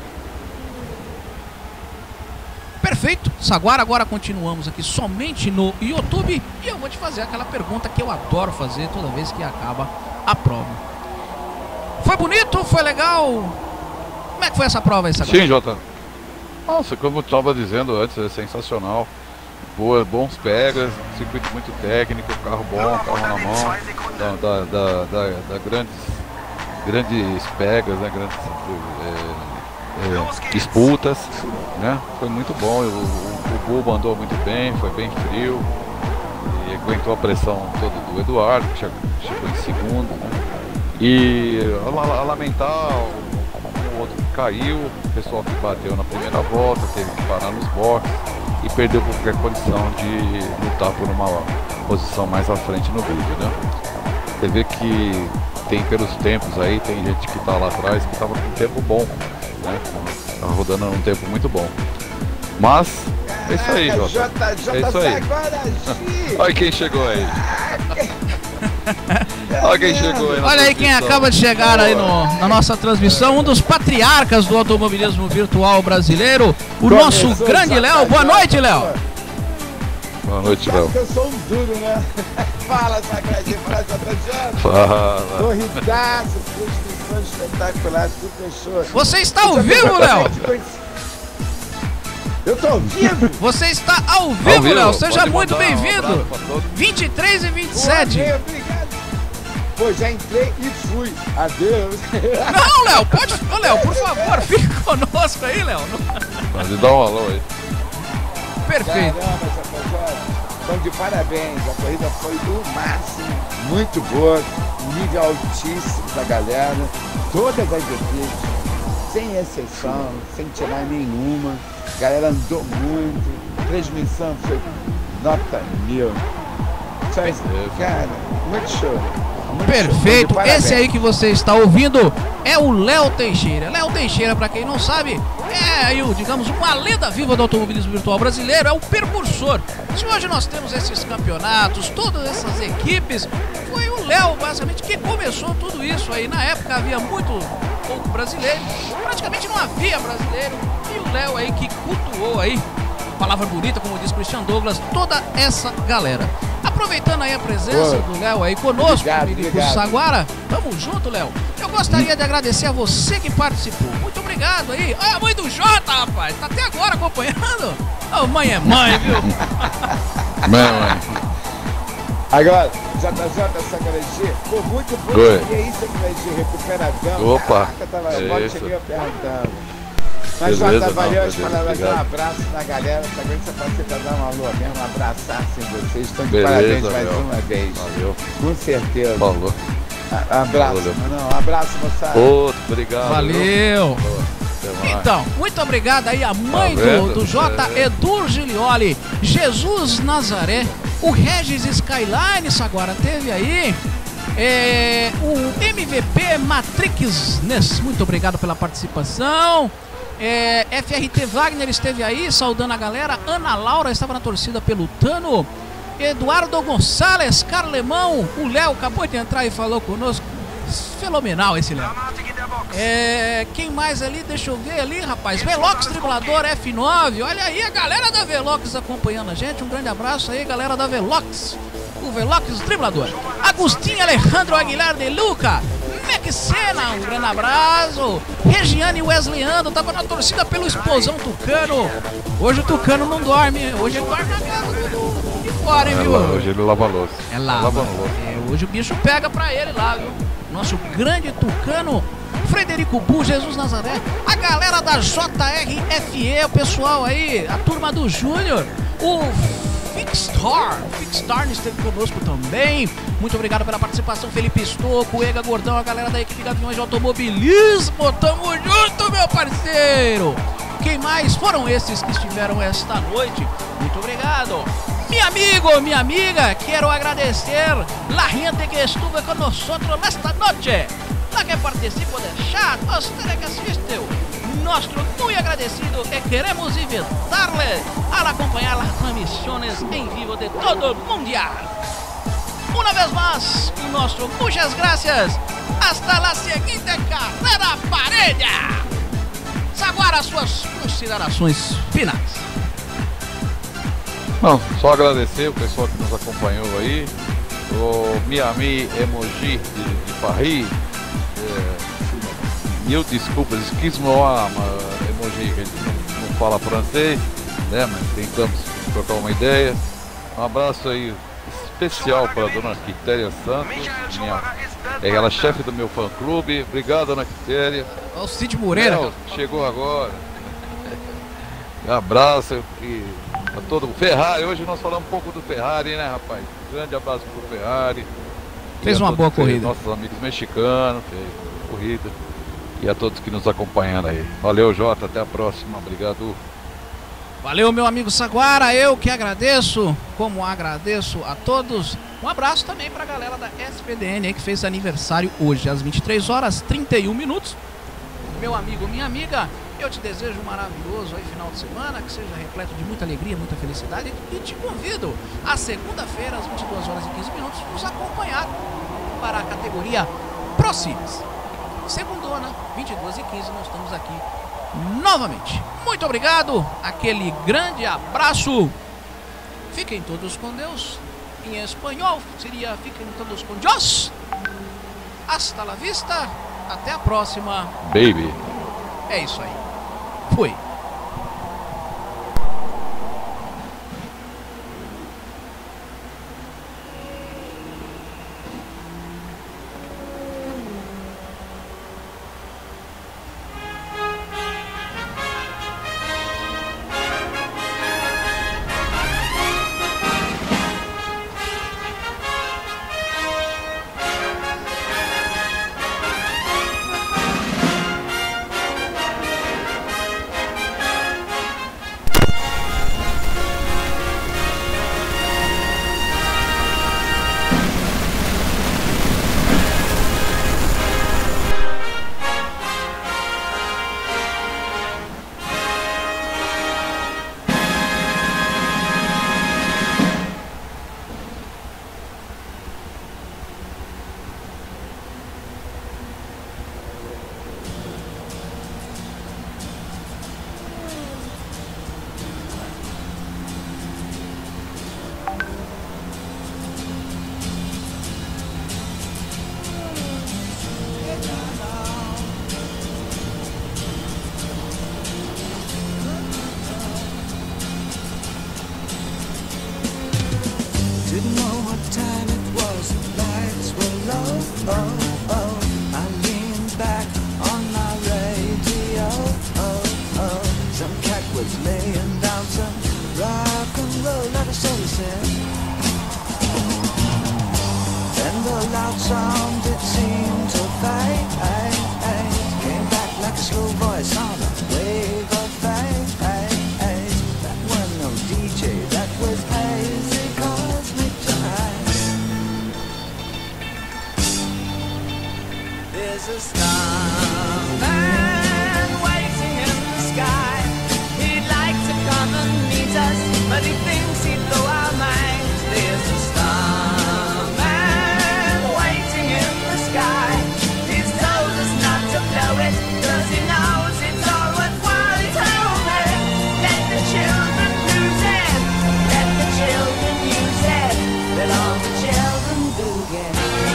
Perfeito, Saguara, agora continuamos aqui somente no YouTube e eu vou te fazer aquela pergunta que eu adoro fazer toda vez que acaba a prova. Foi bonito? Foi legal? Como é que foi essa prova aí, Saguara?
Sim, Jota. Nossa, como eu estava dizendo antes, é sensacional. Boa, bons pegas, circuito muito técnico, carro bom, carro na mão, da, da, da, da, da grandes, grandes pegas, né, grandes é, é, disputas, né? Foi muito bom. O, o, o Bull andou muito bem, foi bem frio e aguentou a pressão toda do Eduardo, que chegou, chegou em segundo, né? E a, a lamentar o, o outro que caiu, o pessoal que bateu na primeira volta, teve que parar nos boxes e perdeu qualquer condição de lutar por uma posição mais à frente no vídeo, né? Você vê que tem pelos tempos aí, tem gente que tá lá atrás que tava com um tempo bom, né? Tá rodando um tempo muito bom. Mas é isso aí, Jota. É isso aí. Olha quem chegou aí. Olha quem chegou aí.
Olha aí quem acaba de chegar aí no, na nossa transmissão, um dos patriarcas do automobilismo virtual brasileiro, o nosso grande Léo. Boa noite, Léo.
Boa noite, Léo.
Eu sou um duro, né? Fala, Sagradinho, fala, Jota.
Fala.
Corridaço, transmissão espetacular, super show.
Você está ao vivo, Léo?
Eu tô ao vivo?
Você está ao vivo, Léo. Seja muito bem-vindo. vinte e três e vinte e sete.
Boa, obrigado. Pô, já entrei e fui. Adeus.
Não, Léo, pode. Ô, Léo, por favor, fique conosco aí, Léo.
Pode dar um alô aí.
Perfeito.
Caramba, rapaziada. Então, de parabéns. A corrida foi do máximo. Muito boa. Nível altíssimo da galera. Todas as equipes, sem exceção, sem tirar nenhuma. A galera andou muito. Transmissão foi nota mil. Foi, cara, muito show. Muito
Perfeito,
show.
esse aí que você está ouvindo é o Léo Teixeira. Léo Teixeira, para quem não sabe, é aí, digamos, uma lenda viva do automobilismo virtual brasileiro, é o precursor. Se hoje nós temos esses campeonatos, todas essas equipes, foi o Léo, basicamente, que começou tudo isso aí. Na época havia muito pouco brasileiro, praticamente não havia brasileiro, e o Léo aí que cultuou aí, palavra bonita, como diz Christian Douglas, toda essa galera. Aproveitando aí a presença
Boa.
do Léo aí conosco,
Obrigado,
Felipe
obrigado.
Saguara, tamo junto, Léo. Eu gostaria de agradecer a você que participou. Muito obrigado aí. Olha a mãe do Jota, rapaz, tá até agora acompanhando. Oh, mãe é mãe, viu?
Mãe, mãe.
Agora, J J Sagradinho, ficou muito bom.
Oi.
E aí, Sagradinho, recuperadão.
Opa,
Caraca, tava,
é
logo
isso.
cheguei perguntando. Mas,
Beleza,
Jota, valeu
não,
as
beleza,
palavras, um
obrigado.
abraço na galera. Sabendo que você pode pra dar uma alô mesmo, um abraçaço em vocês. Estão de
Beleza,
parabéns mais
Léo.
uma vez.
Valeu.
Com certeza.
Falou.
A- Abraço,
Valeu.
não, um abraço, moçada.
Outro, obrigado.
Valeu.
viu? Até mais.
Então, muito obrigado aí a mãe
Tá
do,
vendo?
do J.
É.
Edu Gilioli, Jesus Nazaré, o Regis Skyline Saguara teve aí, é, o M V P Matrix Ness, muito obrigado pela participação. É, F R T Wagner esteve aí, saudando a galera. Ana Laura estava na torcida pelo Tano. Eduardo Gonçalves, Carlemão, o Léo acabou de entrar e falou conosco. Fenomenal esse Léo. É, quem mais ali? Deixa eu ver ali, rapaz. Velox Driblador F nove. Olha aí a galera da Velox acompanhando a gente. Um grande abraço aí, galera da Velox. O Velox Driblador. Agostinho Alejandro Aguilar de Luca. Mexena, um grande abraço. Regiane Wesleyando, tava na torcida pelo Explosão Tucano. Hoje o Tucano não dorme. Hoje ele dorme na casa do, de fora, hein,
É,
viu?
hoje ele lava a louça.
É lá.
Lava a louça.
É, hoje o bicho pega pra ele lá, viu? Nosso grande tucano, Frederico Bu, Jesus Nazaré, a galera da J R F E, o pessoal aí, a turma do Júnior, o Fixstar, o Fixstar esteve conosco também. Muito obrigado pela participação, Felipe Estocco, Ega Gordão, a galera da equipe Gaviões de Automobilismo. Tamo junto, meu parceiro! Quem mais? Foram esses que estiveram esta noite. Muito obrigado. Mi amigo, minha amiga, quero agradecer la gente que estuvo con nosotros esta noche, la que participó del chat, usted que asistiu. Nuestro muy agradecido y queremos invitarle a acompañar las transmisiones en vivo de todo el mundial. Una vez más, nuestro muchas gracias. Hasta la siguiente carrera parella. Agora suas considerações finais.
Não, só agradecer o pessoal que nos acompanhou aí. O Miami Emoji de, de Paris. É, mil desculpas, esquismo uma, uma emoji que a gente não, não fala francês, né? Mas tentamos trocar uma ideia. Um abraço aí especial para a dona Quitéria Santos, minha, é ela chefe do meu fã clube. Obrigado, dona Quitéria.
Olha o Cid Moreira.
Léo, chegou agora. Um abraço e a todo o Ferrari. Hoje nós falamos um pouco do Ferrari, né, rapaz? Grande abraço pro Ferrari.
Fez
E a
uma
todos
boa
vocês,
corrida.
Nossos amigos mexicanos, fez corrida. E a todos que nos acompanham aí. Valeu, Jota. Até a próxima. Obrigado.
Valeu, meu amigo Saguara, eu que agradeço, como agradeço a todos. Um abraço também pra galera da S P D N aí, que fez aniversário hoje, às vinte e três horas e trinta e um minutos. Meu amigo, minha amiga, eu te desejo um maravilhoso aí final de semana, que seja repleto de muita alegria, muita felicidade, e te convido a segunda-feira, às vinte e duas horas e quinze minutos, nos acompanhar para a categoria Procimes. Segundona, vinte e duas e quinze, nós estamos aqui novamente. Muito obrigado, aquele grande abraço. Fiquem todos com Deus. Em espanhol seria fiquem todos com Deus. Hasta la vista. Até a próxima.
Baby.
É isso aí. Fui.
Didn't know what time it was, the lights were low, oh, oh. I leaned back on my radio, oh, oh. rock and roll, let us all said. Then the loud sound it seemed to fade, came back like a slow voice on a wave of fade. That was no D J, that was hazy cosmic time. There's a starman waiting in the sky. He'd like to come and meet us, but he thinks he'd blow our minds. There's a starman waiting in the sky. He's told us not to blow it, cause he knows it's all worthwhile. He told me, let the children lose it, let the children use it, let all the children boogie.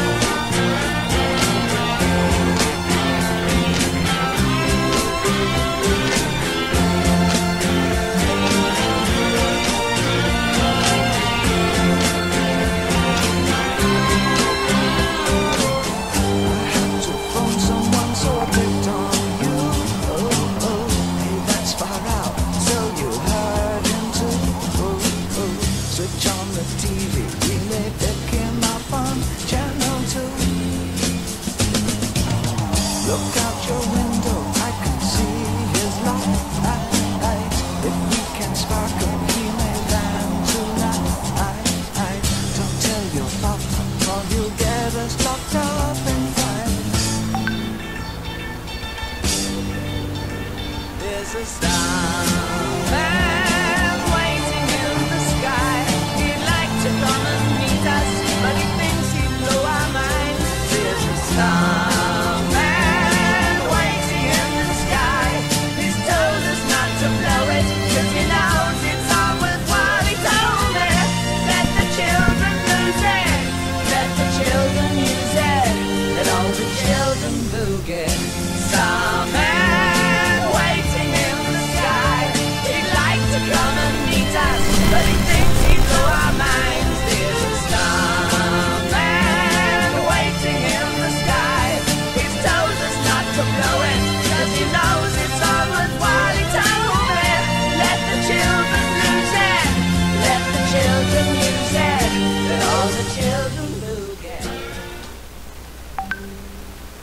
Look out your window, I can see his light. If we can sparkle, he may land tonight. Don't tell your papa, or he'll get us locked up in fights. There's a starman waiting in the sky. He'd like to come and meet us, but he thinks he'd blow our minds. There's a star. Starman waiting in the sky. He'd like to come and meet us, but he thinks he'd blow our minds. There's a starman waiting in the sky. He's told us not to blow it, cause he knows